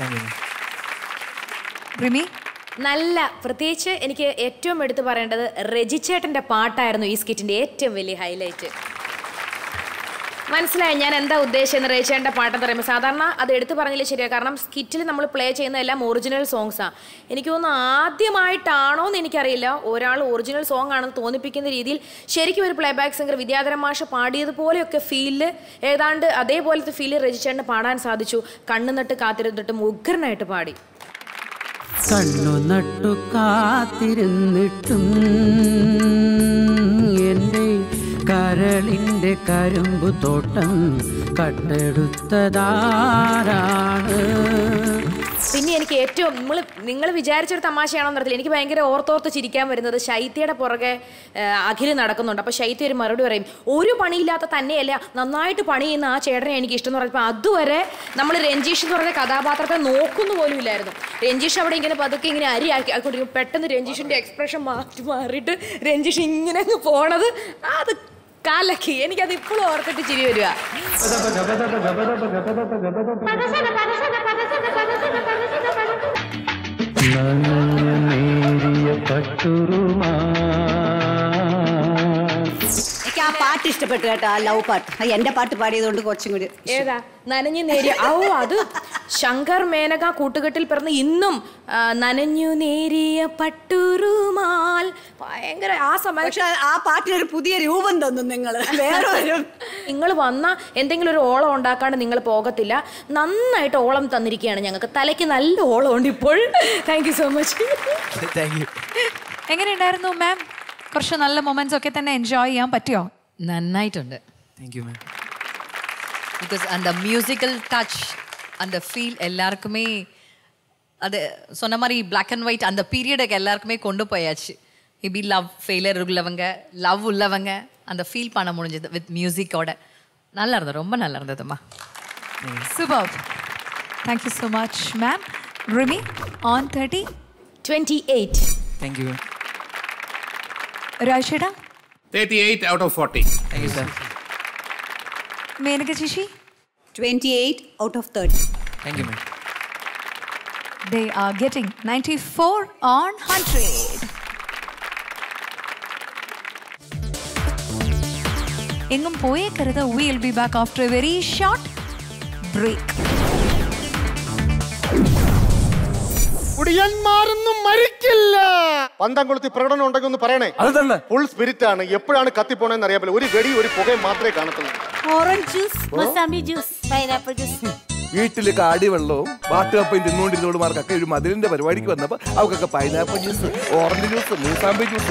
Rimi. നല്ല, പ്രത്യേകിച്ച് എനിക്ക് ഏറ്റവും എടുത്തു പറയേണ്ടത് രജിച്ചേട്ടൻ്റെ പാട്ടായിരുന്നു ഈ സ്കിറ്റിൻ്റെ ഏറ്റവും വലിയ ഹൈലൈറ്റ്. മനസ്സിലായി ഞാൻ എന്താ ഉദ്ദേശിച്ചെന്ന്. രജിച്ചേട്ടൻ്റെ പാട്ടെന്ന് പറയുമ്പോൾ സാധാരണ അത് എടുത്തു പറഞ്ഞില്ല ശരിയാണ്. കാരണം സ്കിറ്റിൽ നമ്മൾ പ്ലേ ചെയ്യുന്ന എല്ലാം ഒറിജിനൽ സോങ്സാണ്. എനിക്ക് തോന്നുന്നു ആദ്യമായിട്ടാണോ എന്ന് എനിക്കറിയില്ല, ഒരാൾ ഒറിജിനൽ സോങ് ആണെന്ന് തോന്നിപ്പിക്കുന്ന രീതിയിൽ ശരിക്കും ഒരു പ്ലേ ബാക്ക് സിംഗർ വിദ്യാധരൻ മാഷ് പാടിയതുപോലെയൊക്കെ ഫീലിൽ ഏതാണ്ട് അതേപോലത്തെ ഫീലിൽ രജിച്ചേട്ടന് പാടാൻ സാധിച്ചു. കണ്ണു നട്ട് കാത്തിരുന്നിട്ടും ഉഗ്രനായിട്ട് പാടി. കണ്ണു നട്ടു കാത്തിരുന്നിട്ടും എൻ്റെ കരളിൻ്റെ കരുമ്പു തോട്ടം കട്ടെടുത്തതാരാണ്. പിന്നെ എനിക്ക് ഏറ്റവും നിങ്ങൾ വിചാരിച്ചൊരു തമാശയാണോന്ന് അറിയില്ല, എനിക്ക് ഭയങ്കര ഓർത്തോർത്ത് ചിരിക്കാൻ വരുന്നത് ശൈത്യയുടെ പുറകെ അഖിൽ നടക്കുന്നുണ്ട്. അപ്പോൾ ശൈത്യ ഒരു മറുപടി പറയും, ഒരു പണിയില്ലാത്ത തന്നെയല്ല നന്നായിട്ട് പണി ചെയ്യുന്ന ആ ചേട്ടനെ എനിക്ക് ഇഷ്ടം എന്ന് പറഞ്ഞപ്പോൾ അതുവരെ നമ്മൾ രഞ്ജീഷ് എന്ന് പറഞ്ഞ കഥാപാത്രത്തെ നോക്കുന്നു പോലും ഇല്ലായിരുന്നു. രഞ്ജീഷ് അവിടെ ഇങ്ങനെ പതുക്കെ ഇങ്ങനെ അരി ആക്കിക്കൊണ്ടിരിക്കും. പെട്ടെന്ന് രഞ്ജീഷിൻ്റെ എക്സ്പ്രഷൻ മാറിയിട്ട് രഞ്ജീഷ് ഇങ്ങനെ അങ്ങ് പോണത് അത് കാലക്കി. എനിക്കത് ഇപ്പോഴും ഓർത്തിട്ട് ചിരി വരിക. എനിക്ക് ആ പാട്ട് ഇഷ്ടപ്പെട്ടു കേട്ടോ, ആ ലവ് പാട്ട്. എന്റെ പാട്ട് പാടിയതുകൊണ്ട് കുറച്ചും കൂടി. ഏതാ? നനഞ്ഞു നേരിയ. ഓ, അത് ശങ്കർ മേനക കൂട്ടുകെട്ടിൽ പിറന്ന് ഇന്നും നനഞ്ഞു നേരിയ പട്ടുറുമാൽ ഭയങ്കര ആ സമയം. ആ പാട്ടിനൊരു പുതിയ രൂപം തന്നു നിങ്ങൾ. നിങ്ങൾ വന്ന എന്തെങ്കിലും ഒരു ഓളം ഉണ്ടാക്കാണ്ട് നിങ്ങൾ പോകത്തില്ല. നന്നായിട്ട് ഓളം തന്നിരിക്കുകയാണ് ഞങ്ങൾക്ക്. തലയ്ക്ക് നല്ല ഓളം ഉണ്ട് ഇപ്പോൾ. Thank you so much. എങ്ങനെയുണ്ടായിരുന്നു മാം? കുറച്ച് നല്ല മൊമെന്റ്സ് ഒക്കെ തന്നെ എൻജോയ് ചെയ്യാൻ പറ്റിയോ? നന്നായിട്ടുണ്ട്. ബിക്കോസ് அந்த மியூசிக்கல் டச் அந்த ஃபீல் எல்லாருக்குமே அது சொன்ன மாதிரி பிளாக் அண்ட் ஒயிட் அந்த பீரியடுக்கு எல்லாருக்குமே கொண்டு போயாச்சு. மேபி லவ் ஃபெயிலியர் உள்ளவங்க, லவ் உள்ளவங்க அந்த ஃபீல் பண்ண முடிஞ்சது வித் மியூசிக்கோட. நல்லா இருந்தது, ரொம்ப நல்லா இருந்ததுமா. Super. Thank you so much ma'am. Rimi on 30 28. Thank you. Rashida 38 out of 40. Thank you sir. Menaka Chishi 28 out of 30. Thank you ma'am. They are getting 94 on 100. എങ്ങും പോയേക്കരുത്. We'll be back after a very short break. കുടിയന്മാരൊന്നും മരിക്കില്ല. പന്തംകുളത്തി പ്രകടനം ഉണ്ടെങ്കിൽ ഒന്ന് പറയണേ. അത് തന്നെ full spirit ആണ്. എപ്പോഴാണ് കത്തിപ്പോണെന്ന് അറിയാൻ ഒരു വെടി ഒരു പുകയും മാത്രമേ കാണത്തുള്ളൂ. Orange juice, mosambi juice, pineapple juice. വീട്ടില് കാടി വെള്ളവും വാട്ടുകപ്പയും തിന്നുകൊണ്ടിരുന്നോടുമാർക്കൊക്കെ ഒരു മധുരന്റെ പരിപാടിക്ക് വന്നപ്പോ അവർക്കൊക്കെ pineapple juice, orange juice, mosambi juice.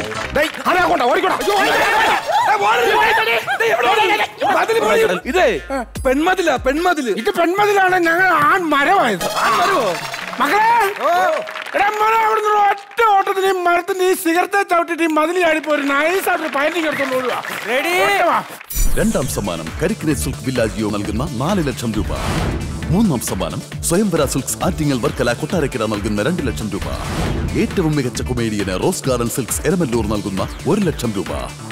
ഇതേ പെൺമതിലാ, പെൺമതില്. ഇത് പെൺമതിലാണ്. ഞങ്ങൾ ആൺ മരമായത്. മകളെ ഒറ്റ ഓട്ടത്തിന് മരത്തിന്റെ ഈ സിഗരറ്റ് ചവിട്ടിട്ട് ഈ മതിൽ ചാടിപ്പോ ഒരു നൈസായിട്ട് പൈൻറ്റിങ് എടുത്തോണ്ട് ഓടുക. രണ്ടാം സമ്മാനം കരിക്കിനെ സിൽക്ക് വില്ലാജിയോ നൽകുന്ന 4 ലക്ഷം രൂപ. മൂന്നാം സമ്മാനം സ്വയംവര സിൽക്സ് ആറ്റിങ്ങൽ വർക്കല കൊട്ടാരക്കര നൽകുന്ന 2 ലക്ഷം രൂപ. ഏറ്റവും മികച്ച കൊമേഡിയന് റോസ് ഗാർഡൻ സിൽക്സ് എരമല്ലൂർ നൽകുന്ന 1 ലക്ഷം രൂപ.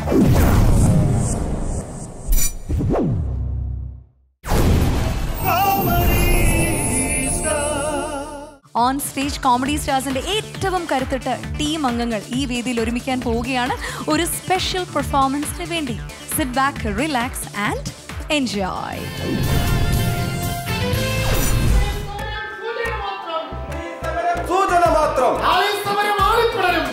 ഓൺ സ്റ്റേജ് കോമഡി സ്റ്റാർസിന്റെ ഏറ്റവും കരുത്തിട്ട ടീം അംഗങ്ങൾ ഈ വേദിയിൽ ഒരുമിക്കാൻ പോവുകയാണ് ഒരു സ്പെഷ്യൽ പെർഫോമൻസിന് വേണ്ടി. Sit back, relax and enjoy. സൂചന മാത്രം. നാളെ ഈ സമരം ആളിപ്പടരും.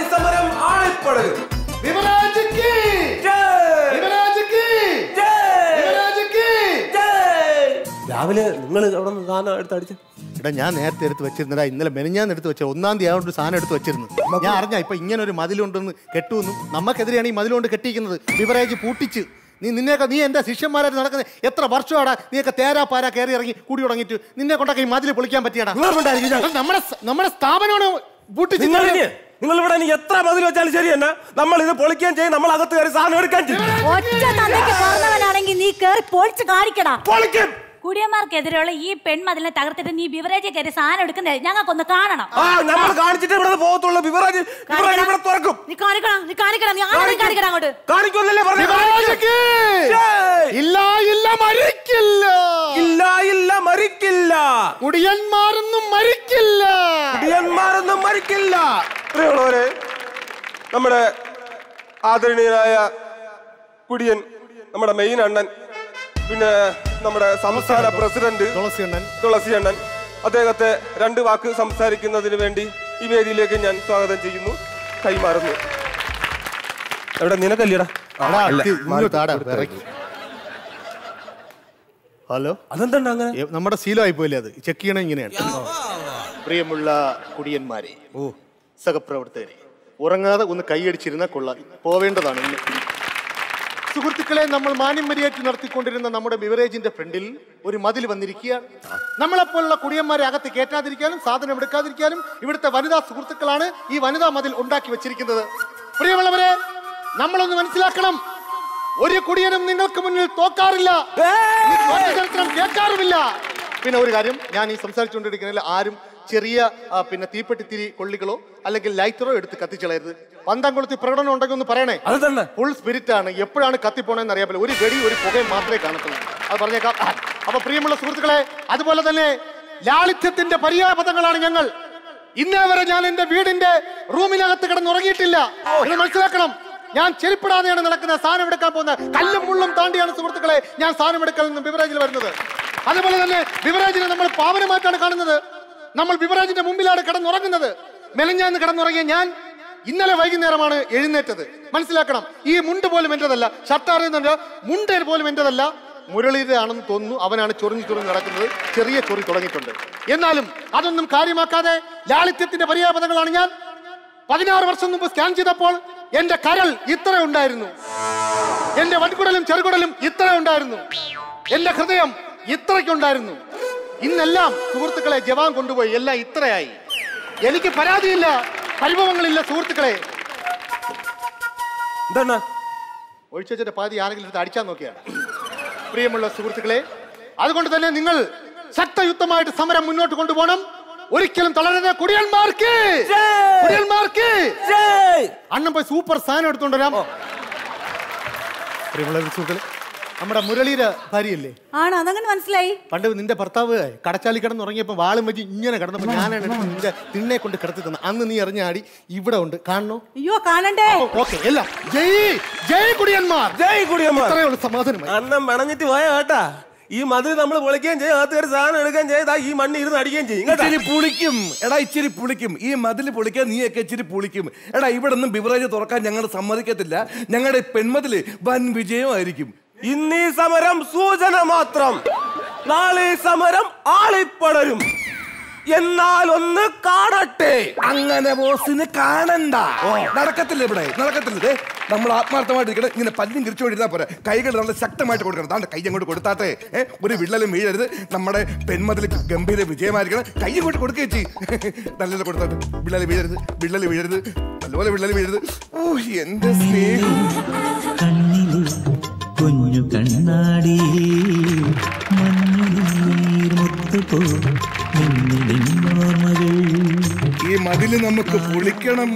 രാവിലെ നിങ്ങൾ അവിടെ നിന്ന് സാധനം എടുത്തടിച്ചു. എടാ ഞാൻ നേരത്തെ എടുത്ത് വെച്ചിരുന്നടാ. ഇന്നലെ മെനഞ്ഞാന്ന് എടുത്ത് വെച്ച 1-ാം തീയതി ആയതുകൊണ്ട് സാധനം എടുത്ത് വെച്ചിരുന്നു. ഞാൻ അറിഞ്ഞ ഇപ്പൊ ഇങ്ങനെ ഒരു മതിലുണ്ടെന്ന് കെട്ടുവെന്നും നമുക്കെതിരെയാണ് ഈ മതിലുകൊണ്ട് കെട്ടിയിരിക്കുന്നത്. ബിവറേജ് പൂട്ടിച്ച് നീ എന്റെ ശിഷ്യന്മാരായിട്ട് നടക്കുന്നത് എത്ര വർഷമാടാ. നീയൊക്കെ തേരാ പാരാ കയറി ഇറങ്ങി കൂടി തുടങ്ങിയിട്ട് നിന്നെ കൊണ്ടൊക്കെ ഈ മതിൽ പൊളിക്കാൻ പറ്റിയാടാ. നമ്മുടെ സ്ഥാപനമാണ് പൂട്ടിച്ച്. നിങ്ങൾ ഇവിടെ ഇനി എത്ര മതിൽ വെച്ചാലും ശരി തന്നെ നമ്മൾ ഇത് പൊളിക്കാൻ ചെയ്യും. നമ്മൾ അകത്ത് കയറി സാധനം എടുക്കാൻ ചെയ്യും. നീ കേറി പൊളിച്ച് കാണിക്കടാ. പൊളിക്കും. കുടിയന്മാർക്കെതിരെയുള്ള ഈ പെൺമതിലിനെ തകർത്തിട്ട് നീ ബിവറേജ് കയറി സാധനം എടുക്കുന്നത് ഞങ്ങൾക്കൊന്ന് കാണണം. നമ്മൾ കാണിച്ചിട്ട് ഇവിടെ പോകത്തുള്ളൂ. ബിവറേജ് ഇവിടെ തുറക്കും. നീ കാണിക്കണം നീ ആരും കാണിക്കണം അങ്ങോട്ട്. കാണിക്കൊന്നല്ലേ പറഞ്ഞു. ഇല്ല മരിക്കില്ല. കുടിയന്മാരൊന്നും മരിക്കില്ല. പ്രിയമുള്ളവരെ, നമ്മുടെ ആദരണീയനായ കുടിയൻ, നമ്മുടെ മെയിൻ അണ്ണൻ, പിന്നെ നമ്മുടെ സംസ്ഥാന പ്രസിഡന്റ് തുളസി അണ്ണൻ, അദ്ദേഹത്തെ 2 വാക്ക് സംസാരിക്കുന്നതിന് വേണ്ടി ഈ വേദിയിലേക്ക് ഞാൻ സ്വാഗതം ചെയ്യുന്നു. കൈമാറുന്നു. എവിടെ നിനക്കല്ലേടാ? ഹലോ, അതെന്താ അങ്ങനെ? നമ്മുടെ ശീലമായി പോയില്ലേ, അത് ചെക്ക് ചെയ്യണം ഇങ്ങനെയാണ്. പ്രിയമുള്ള കുടിയന്മാരെ, സഹപ്രവർത്തകരെ, ഉറങ്ങാതെ ഒന്ന് കൈയടിച്ചിരുന്ന കൊള്ളാം. പോവേണ്ടതാണ് ഇന്ന്. സുഹൃത്തുക്കളെ, നമ്മൾ മാന്യം മര്യാദ നടത്തിക്കൊണ്ടിരുന്ന നമ്മുടെ ബിവറേജിന്റെ ഫ്രണ്ടിൽ ഒരു മതിൽ വന്നിരിക്കുകയാണ്. നമ്മളെപ്പോലുള്ള കുടിയന്മാരെ അകത്ത് കയറ്റാതിരിക്കാനും സാധനം എടുക്കാതിരിക്കാനും ഇവിടുത്തെ വനിതാ സുഹൃത്തുക്കളാണ് ഈ വനിതാ മതിൽ ഉണ്ടാക്കി വെച്ചിരിക്കുന്നത്. പ്രിയമുള്ളവരെ, നമ്മളൊന്ന് മനസ്സിലാക്കണം. ഒരു കുടിയനും നിങ്ങൾക്ക് മുന്നിൽ തോക്കാറില്ല, ചരിത്രം കേൾക്കാറുമില്ല. പിന്നെ ഒരു കാര്യം, ഞാൻ ഈ സംസാരിച്ചുകൊണ്ടിരിക്കുന്നതിൽ ആരും ചെറിയ തീപ്പെട്ടിത്തിരി കൊള്ളികളോ അല്ലെങ്കിൽ ലൈറ്ററോ എടുത്ത് കത്തിച്ചളയരുത്. പന്തംകുളത്തി പ്രകടനം ഉണ്ടെങ്കിൽ ഒന്ന് പറയണേ. ഫുൾ സ്പിരിറ്റ് ആണ്. എപ്പോഴാണ് കത്തിപ്പോണെന്ന് അറിയാമല്ലോ. ഒരു വെടി ഒരു പുകയും മാത്രമേ കാണത്തുള്ളൂ. അത് പറഞ്ഞേക്കാം. അപ്പൊ പ്രിയമുള്ള സുഹൃത്തുക്കളെ, അതുപോലെ തന്നെ ലാളിത്യത്തിന്റെ പര്യാപദങ്ങളാണ് ഞങ്ങൾ. ഇന്നേ വരെ ഞാൻ എന്റെ വീടിന്റെ റൂമിനകത്ത് കിടന്നുറങ്ങിയിട്ടില്ല. ഇത് മനസ്സിലാക്കണം. ഞാൻ ചെരുപ്പിടാതെയാണ് നടക്കുന്നത്. സാധനം എടുക്കാൻ പോകുന്നത് കല്ലും മുള്ളും താണ്ടിയാണ് സുഹൃത്തുക്കളെ ഞാൻ സാധനം എടുക്കൽ നിന്നും ബിവറേജിൽ വരുന്നത്. അതുപോലെ തന്നെ ബിവറേജിനെ നമ്മൾ പാവനമായിട്ടാണ് കാണുന്നത്. നമ്മൾ ബിവറേജിന്റെ മുമ്പിലാണ് കിടന്നുറങ്ങുന്നത്. മെലഞ്ഞാന്ന് കിടന്നുറങ്ങിയ ഞാൻ ഇന്നലെ വൈകുന്നേരമാണ് എഴുന്നേറ്റത്. മനസ്സിലാക്കണം. ഈ മുണ്ട് പോലും എന്റേതല്ല, ഷർട്ട് അറിയുന്നുണ്ട്, മുണ്ട് പോലും എന്റേതല്ല. മുരളിയുടെ ആണെന്ന് തോന്നുന്നു. അവനാണ് ചൊറിഞ്ഞു നടക്കുന്നത്. ചെറിയ ചൊറി തുടങ്ങിയിട്ടുണ്ട്. എന്നാലും അതൊന്നും കാര്യമാക്കാതെ ലാളിത്യത്തിന്റെ പര്യാപദങ്ങളാണ് ഞാൻ. 16 വർഷം മുമ്പ് സ്കാൻ ചെയ്തപ്പോൾ എന്റെ കരൾ ഇത്ര ഉണ്ടായിരുന്നു, എന്റെ വൻകുടലും ചെറുകുടലും ഇത്ര ഉണ്ടായിരുന്നു, എന്റെ ഹൃദയം ഇത്രയ്ക്കുണ്ടായിരുന്നു. ഇന്നെല്ലാം സുഹൃത്തുക്കളെ ജവാൻ കൊണ്ടുപോയി, എല്ലാം ഇത്രയായി. എനിക്ക് പരാതിയില്ല, പരിഭവങ്ങളില്ല സുഹൃത്തുക്കളെ. ഒഴിച്ചുവെച്ചിട്ട് പാതി ആരെങ്കിലും എടുത്ത് അടിച്ചാൽ നോക്കിയാണ്. പ്രിയമുള്ള സുഹൃത്തുക്കളെ, അതുകൊണ്ട് തന്നെ നിങ്ങൾ ശക്തയുക്തമായിട്ട് സമരം മുന്നോട്ട് കൊണ്ടുപോകണം. ഒരിക്കലും തളരുന്ന കുടിയന്മാർക്ക് അണ്ണൻ പോയി സൂപ്പർ സാധനം എടുത്തോണ്ടരാം. പ്രിയമുള്ള സുഹൃത്തുക്കളെ, നമ്മുടെ മുരളിയുടെ ഭാര്യയല്ലേ? ആണ്, അതങ്ങനെ മനസ്സിലായി. പണ്ട് നിന്റെ ഭർത്താവ് കടച്ചാലി കിടന്നുറങ്ങിയപ്പോ വാളും വെച്ച് ഇങ്ങനെ കിടന്നപ്പോ ഞാനാണ് നിന്റെ തിണ്ണെ കൊണ്ട് കിടത്തി തന്നെ. അന്ന് നീ എറിഞ്ഞാടി ഇവിടെ ഉണ്ട്, കാണണോ? അയ്യോ, കാണണ്ടേ? ഓക്കെ, എല്ലാം ജയ് കുടിയന്മാർ. സമാധാനം. അന്നം പണഞ്ഞിട്ട് പോയ കേട്ടാ. ഈ മതിൽ നമ്മൾ പൊളിക്കുകയും ചെയ്യും, അകത്ത് കയറി സാധനം എടുക്കുകയും ചെയ്താ ഈ മണ്ണ് ഇരുന്ന് അടിക്കുകയും ചെയ്യും. ഇച്ചിരി പുളിക്കും എടാ, ഇച്ചിരി പുളിക്കും. ഈ മതിൽ പൊളിക്കാൻ നീയൊക്കെ ഇച്ചിരി പുളിക്കും. എടാ, ഇവിടെ നിന്നും ബിവറേജ് തുറക്കാൻ ഞങ്ങൾ സമ്മതിക്കത്തില്ല. ഞങ്ങളുടെ പെൺമതില് വൻ വിജയമായിരിക്കും. ഇന്നീ സമരം സൂചന മാത്രം, നാളെ സമരം ആളിപ്പടരും. എന്നാൽ ഒന്ന് കാണട്ടെ. അങ്ങനെ ബോസിന് കാണണ്ട. നടക്കത്തില്ല, ഇവിടെ നടക്കത്തില്ല. നമ്മൾ ആത്മാർത്ഥമായിട്ട് ഇങ്ങനെ പല്ലും കിരിച്ചുകൊണ്ടിരുന്നാ പോരാ. കൈകൾ നല്ല ശക്തമായിട്ട് കൊടുക്കണം. താണ്ട് കൈ അങ്ങോട്ട് കൊടുത്താട്ടെ. ഒരു വിള്ളലും വീഴരുത്. നമ്മുടെ പെൺമതിൽ ഗംഭീര വിജയമായിരിക്കണം. കൈ അങ്ങോട്ട് കൊടുക്കുകയും ചെയ്യും. നല്ല കൊടുത്താട്ട്. വിള്ളല് വീഴരുത്, നല്ലപോലെ വിള്ളല് വീഴരുത്. ഓ, എന്റെ സ്നേഹം. കുഞ്ഞു കണ്ണാടി ഈ മതില് നമുക്ക് പൊളിക്കണം.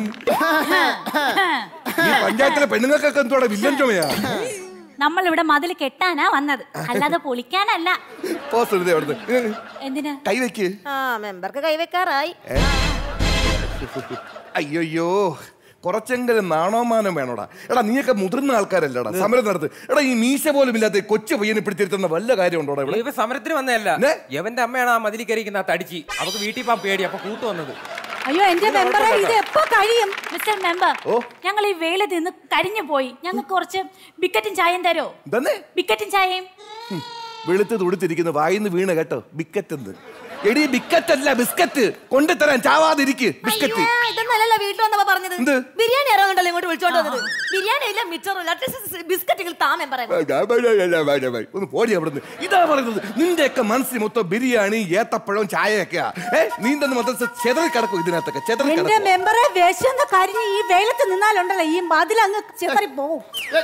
ഈ പഞ്ചായത്തിലെ പെണ്ണുങ്ങൾക്കൊക്കെ എന്തോടെ വില്ലൻ ചുമയാ. നമ്മൾ ഇവിടെ മതിൽ കെട്ടാനാ വന്നത്, അല്ലാതെ പൊളിക്കാനല്ല. എന്തിനാ കൈവയ്ക്ക്? മെമ്പർക്ക് കൈവെക്കാറായി. അയ്യോ, കുറച്ചെങ്കിലും നാണോമാനം വേണോടാ. എടാ നീയൊക്കെ മുതിർന്ന ആൾക്കാരല്ലടാ, സമരം നടത്ത്. എടാ ഈ മീശ പോലും ഇല്ലാത്ത കൊച്ചു പയ്യനെ പിടിച്ചിരുത്തുന്ന വല്ല കാര്യം ഉണ്ടോടാ ഇവിടെ? ഇവ സമരത്തിന് വന്നതല്ല, എവന്റെ അമ്മയാണ് ആ മതിൽ കയറിക്കുന്ന തടിച്ച് അവക്ക് വീട്ടിൽ പോകാൻ പേടി, അപ്പൊ കൂത്തു വന്നത്. അയ്യോ എന്റെ മെമ്പറെ, ഇത് എപ്പോ കഴിയും? മിസ്റ്റർ മെമ്പർ, ഞങ്ങൾ ഈ വെയിലത്ത് നിന്ന് കരിഞ്ഞു പോയി. ഞങ്ങൾക്ക് കുറച്ച് ബിക്കറ്റും ചായയും തരോ? ബിക്കറ്റും ചായയും. വെളുത്ത് തുടുത്തിരിക്കുന്ന വായിന്ന് വീണ് കേട്ടോ, ബിക്കറ്റ്. എടി ബിക്കറ്റ് അല്ല, ബിസ്ക്കറ്റ് കൊണ്ടുതരാൻ. ചാവാതിരിക്ക് ബിസ്ക്കറ്റ്. ഇതൊന്നല്ലല്ലോ വീട്ടിൽ വന്നപ്പോ പറഞ്ഞത്. ബിരിയാണി ഇറങ്ങണ്ടല്ലോ ഇങ്ങോട്ട് വിളിച്ചോണ്ട് വന്നത്. ബിരിയാണി ഇല്ല, മിച്ചറില്ല, ബിസ്ക്കറ്റുകൾ താമൻ പറയുന്നത്. ഒന്ന് പോടി അവിടുന്ന്. ഇതാ പറയുന്നത്, നിന്റെയൊക്കെ മനസ്സിൽ മൊത്തം ബിരിയാണി, ഏത്തപ്പഴം, ചായയൊക്കെയാ. നീന്തെന്ന് മൊത്തം ചെതറി കിടക്കും ഇതിനകത്തൊക്കെ, ചെതറി കിടക്കും. മെമ്പറെ വിശന്ന് കരിഞ്ഞ് ഈ വെയിലത്ത് നിന്നാലുണ്ടല്ലോ ഈ മതിലങ്ങ് ചെതറി പോവും.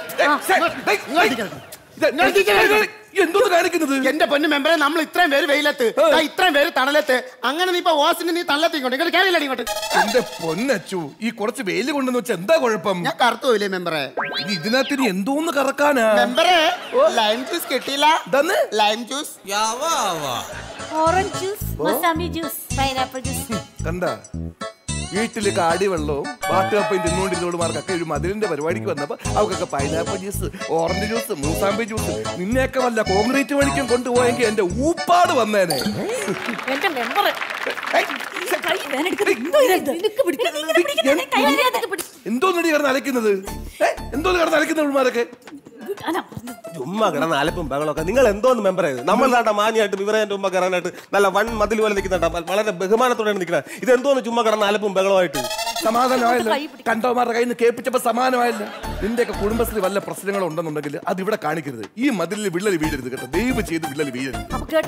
എന്തോന്ന് കാണിക്കുന്നത്? എന്റെ പൊന്നു മെമ്പറെ, നമ്മൾ ഇത്രയും പേര് വെയിലത്ത്, ഇത്രയും പേര് തണലത്ത്, അങ്ങനെ നീ ഇപ്പൊ ഓസിന് നീ തള്ളത്തിങ്ങോട്ട് ഇങ്ങോട്ട് കയറിയില്ല ഇങ്ങോട്ട്. എന്റെ പൊന്നച്ചു, ഈ കുറച്ച് വെയില് കൊണ്ടെന്ന് വെച്ചാൽ എന്താ കുഴപ്പം? ഞാൻ കറുത്തു പോയില്ലേ മെമ്പറെ? ഇതിനകത്ത് ഇനി എന്തോന്ന് കറക്കാനാ? മെമ്പറെ ലൈം ജ്യൂസ് കിട്ടിയില്ല. Lime juice, orange juice, mosambi juice, pineapple juice. കണ്ടാ, വീട്ടില് കാടിവെള്ളവും വാട്ടുകപ്പയും തിന്നുകൊണ്ടിരുന്നോടുമാർക്കൊക്കെ ഒരു മതിലിന്റെ പരിപാടിക്ക് വന്നപ്പോ അവർക്കൊക്കെ pineapple juice, orange juice, mosambi juice. നിന്നെയൊക്കെ വല്ല കോൺക്രീറ്റ് പണിക്കും കൊണ്ടുപോയെങ്കിൽ എന്റെ ഊപ്പാട് വന്നേനെ. എന്തോന്നടി കിടന്ന് അലക്കുന്നത്? എന്തോന്ന് കിടന്ന് അലക്കുന്നവന്മാരൊക്കെ? ചുമ്മാ കിടന്ന അലപ്പും ബഹളമൊക്കെ. നിങ്ങൾ എന്തോന്ന് മെമ്പർ ചെയ്ത് നമ്മൾ നാട്ടാ മാന്യമായിട്ട് വിവരന്റെ മുമ്പ് കയറാനായിട്ട് നല്ല വൺ മതിൽ പോലെ നിൽക്കുന്നുണ്ടാ, വളരെ ബഹുമാനത്തോടെയാണ് നിൽക്കുന്നത്. ഇത് എന്തോന്ന് ചുമ്മാ കിടന്ന അലപ്പും ബഹളമായിട്ട്? സമാധാനമായല്ലോ, കണ്ടോമാരുടെ കയ്യിൽ നിന്ന് കേൾപ്പിച്ചപ്പോ സമാധാനമായല്ലോ. നിന്റെയൊക്കെ കുടുംബശ്രീ വല്ല പ്രശ്നങ്ങളും ഉണ്ടെന്നുണ്ടെങ്കിൽ അത് ഇവിടെ കാണിക്കരുത്. ഈ മതിലിൽ വിള്ളൽ വീഴരുത് കേട്ടോ, ദയവ് ചെയ്ത് വിള്ളൽ വീഴരുത്.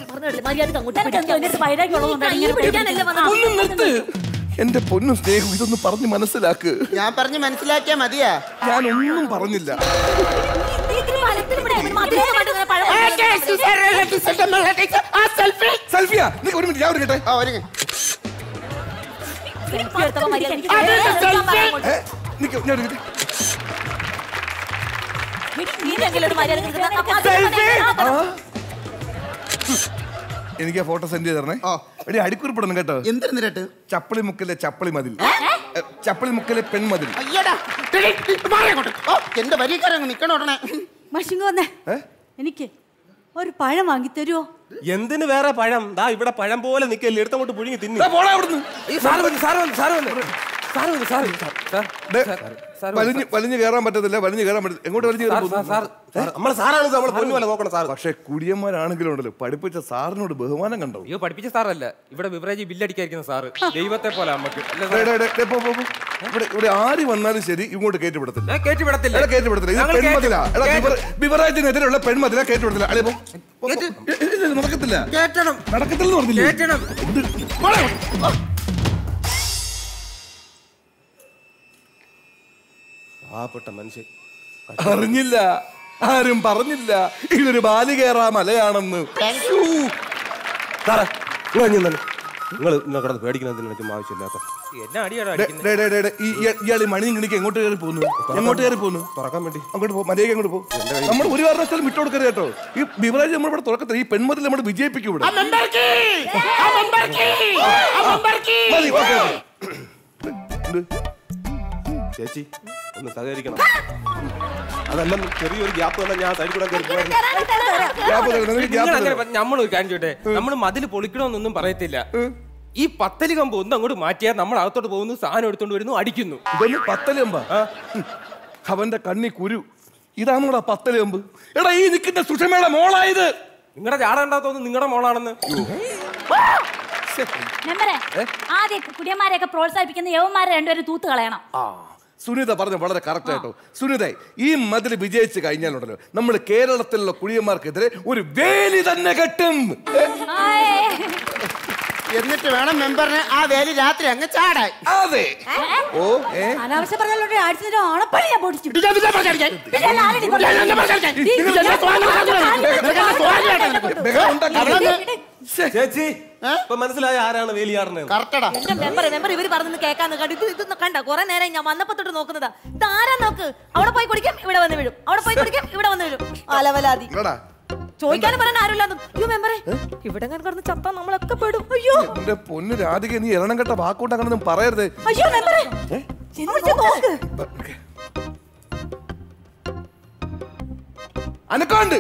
ഒന്നും നിർത്ത്. എന്റെ പൊന്നും സ്നേഹം, ഇതൊന്ന് പറഞ്ഞ് മനസ്സിലാക്ക്. ഞാൻ പറഞ്ഞ് മനസ്സിലാക്കിയാ മതിയാ? ഞാനൊന്നും പറഞ്ഞില്ല. സെൽഫിയാ? നിനക്ക് ഒരു മിനിറ്റ്, ഞാൻ ഒരുങ്ങട്ടെ. എനിക്ക് ആ ഫോട്ടോ സെൻഡ് ചെയ്ത് തരണേ. എടി അടിക്കുറിപ്പിടണം കേട്ടോ. എന്തിനാ? ചപ്പളി മുക്കിലെ ചപ്പളി മതിൽ, ചപ്പളി മുക്കിലെ പെൺമതിൽ. എന്റെ വരിക്കാരങ്ങ് നിക്കണോടനെ. മഷിങ് വന്നേ, എനിക്ക് ഒരു പഴം വാങ്ങി തരുമോ? എന്തിന് വേറെ പഴം? ദാ ഇവിടെ പഴം പോലെ നിക്കല്ലേ, എടുത്തങ്ങോട്ട് പുഴുങ്ങി തിന്നി. വലിഞ്ഞു കയറാൻ പറ്റത്തില്ല, വലിഞ്ഞു കയറാൻ പറ്റില്ല. എങ്ങോട്ട് വലിഞ്ഞു കയറാൻ? പക്ഷെ കുടിയന്മാരാണെങ്കിലും ഉണ്ടല്ലോ, പഠിപ്പിച്ച സാറിനോട് ബഹുമാനം കണ്ടോ? അയ്യോ, പഠിപ്പിച്ച സാറല്ല, ഇവിടെ ബിവറേജ് ബില്ലടിക്കായിരിക്കുന്ന സാറ്. ദൈവത്തെ പോലെ നമുക്ക്. ഇവിടെ ആര് വന്നാലും ശരി ഇങ്ങോട്ട് കയറ്റിവിടത്തില്ല. ബിവറേജിനെതിരെയുള്ള പെൺമതില കയറ്റിവിടത്തില്ല. നടക്കത്തില്ല, നടക്കത്തില്ലെന്ന് പറഞ്ഞില്ല. പാവപ്പെട്ട മനുഷ്യൻ അറിഞ്ഞില്ല, ആരും പറഞ്ഞില്ല ഇതൊരു ബാലികേറാ മലയാണെന്ന്. നിങ്ങൾ കിടന്ന് പേടിക്കുന്നതിന് ആവശ്യമില്ലാത്ത ഇയാൾ മണി കിണിക്ക് എങ്ങോട്ട് കയറി പോകുന്നു? എങ്ങോട്ട് കയറി പോകുന്നു? തുറക്കാൻ വേണ്ടി അങ്ങോട്ട് പോകും, മര്യാദ അങ്ങോട്ട് പോകും. നമ്മൾ ഒരു കാരണവശാലും വിട്ടു കൊടുക്കരുത് കേട്ടോ. ഈ ബിവറേജ് നമ്മളിവിടെ തുറക്കത്തില്ല. ഈ പെൺമതിൽ നമ്മൾ വിജയിപ്പിക്കും ഇവിടെ. ചേച്ചി ഒന്ന് സഹകരിക്കണം. അതെല്ലാം ചെറിയൊരു ഗ്യാപ്പ് തന്നെ ഞാൻ സൈഡിൽ കൂടെ നമ്മളൊരു കാര്യം ചോട്ടെ, നമ്മൾ മതിൽ പൊളിക്കണമെന്നൊന്നും പറയത്തില്ല. ഈ പത്തല് കമ്പ് ഒന്ന് അങ്ങോട്ട് മാറ്റിയാൽ നമ്മൾ അകത്തോട്ട് പോകുന്നു, സാധനം എടുത്തോണ്ട് വരുന്നു, അടിക്കുന്നു. പത്തല് കമ്പ അവന്റെ കണ്ണി കുരു. ഇതാണോടാ പത്തല് കമ്പ്? എടാ ഈ നിൽക്കുന്ന സുഷമയുടെ മോളായത്. നിങ്ങളുടെ ചാടണ്ടാത്തോന്ന് നിങ്ങളുടെ മോളാണെന്ന്. ആദ്യം കുടിയന്മാരെയൊക്കെ പ്രോത്സാഹിപ്പിക്കുന്ന യവന്മാരെ രണ്ടുപേരും തൂത്ത് കളയണം. സുനിത പറഞ്ഞ വളരെ കറക്റ്റ് ആയിട്ടോ. സുനിത, ഈ മതിൽ വിജയിച്ച് കഴിഞ്ഞാലുണ്ടല്ലോ നമ്മൾ കേരളത്തിലുള്ള കുടിയന്മാർക്കെതിരെ ഒരു വേലി തന്നെ കെട്ടും. എന്നിട്ട് വേണം മെമ്പറിന് ആ വേലി രാത്രി അങ്ങ് ചാടാൻ. അതെ. അനാവശ്യം പറഞ്ഞാൽ ആണപ്പള്ളിയാ പൊടിച്ചു. ചേച്ചി ഇപ്പൊ മനസ്സിലായ ആരാണ് വേലിയാടുന്നത്? ഇവര് പറഞ്ഞു കേൾക്കാന്ന് കണ്ട കുറെ നേരം ഞാൻ വന്നപ്പോ തൊട്ട് നോക്കുന്നതാ. ഇതാരാ നോക്ക്, അവിടെ പോയി കുടിക്കും ഇവിടെ വന്ന് വീഴും, അവിടെ പോയി കുടിക്കും ഇവിടെ വന്ന് വീഴും. അലവലാതി. ചോദിക്കാനും പറയാൻ ആരുമില്ലാന്ന്. അയ്യോ മെമ്പറെ, ഇവിടെ കിടന്ന് ചത്താ നമ്മളൊക്കെ പെടും. അയ്യോ എന്റെ പൊന്നു രാധിക, നീ എണ്ണം കെട്ട വാക്കോട്ട് അങ്ങനെ പറയരുത്. അയ്യോ മെമ്പറെ, അനക്കാണ്ട്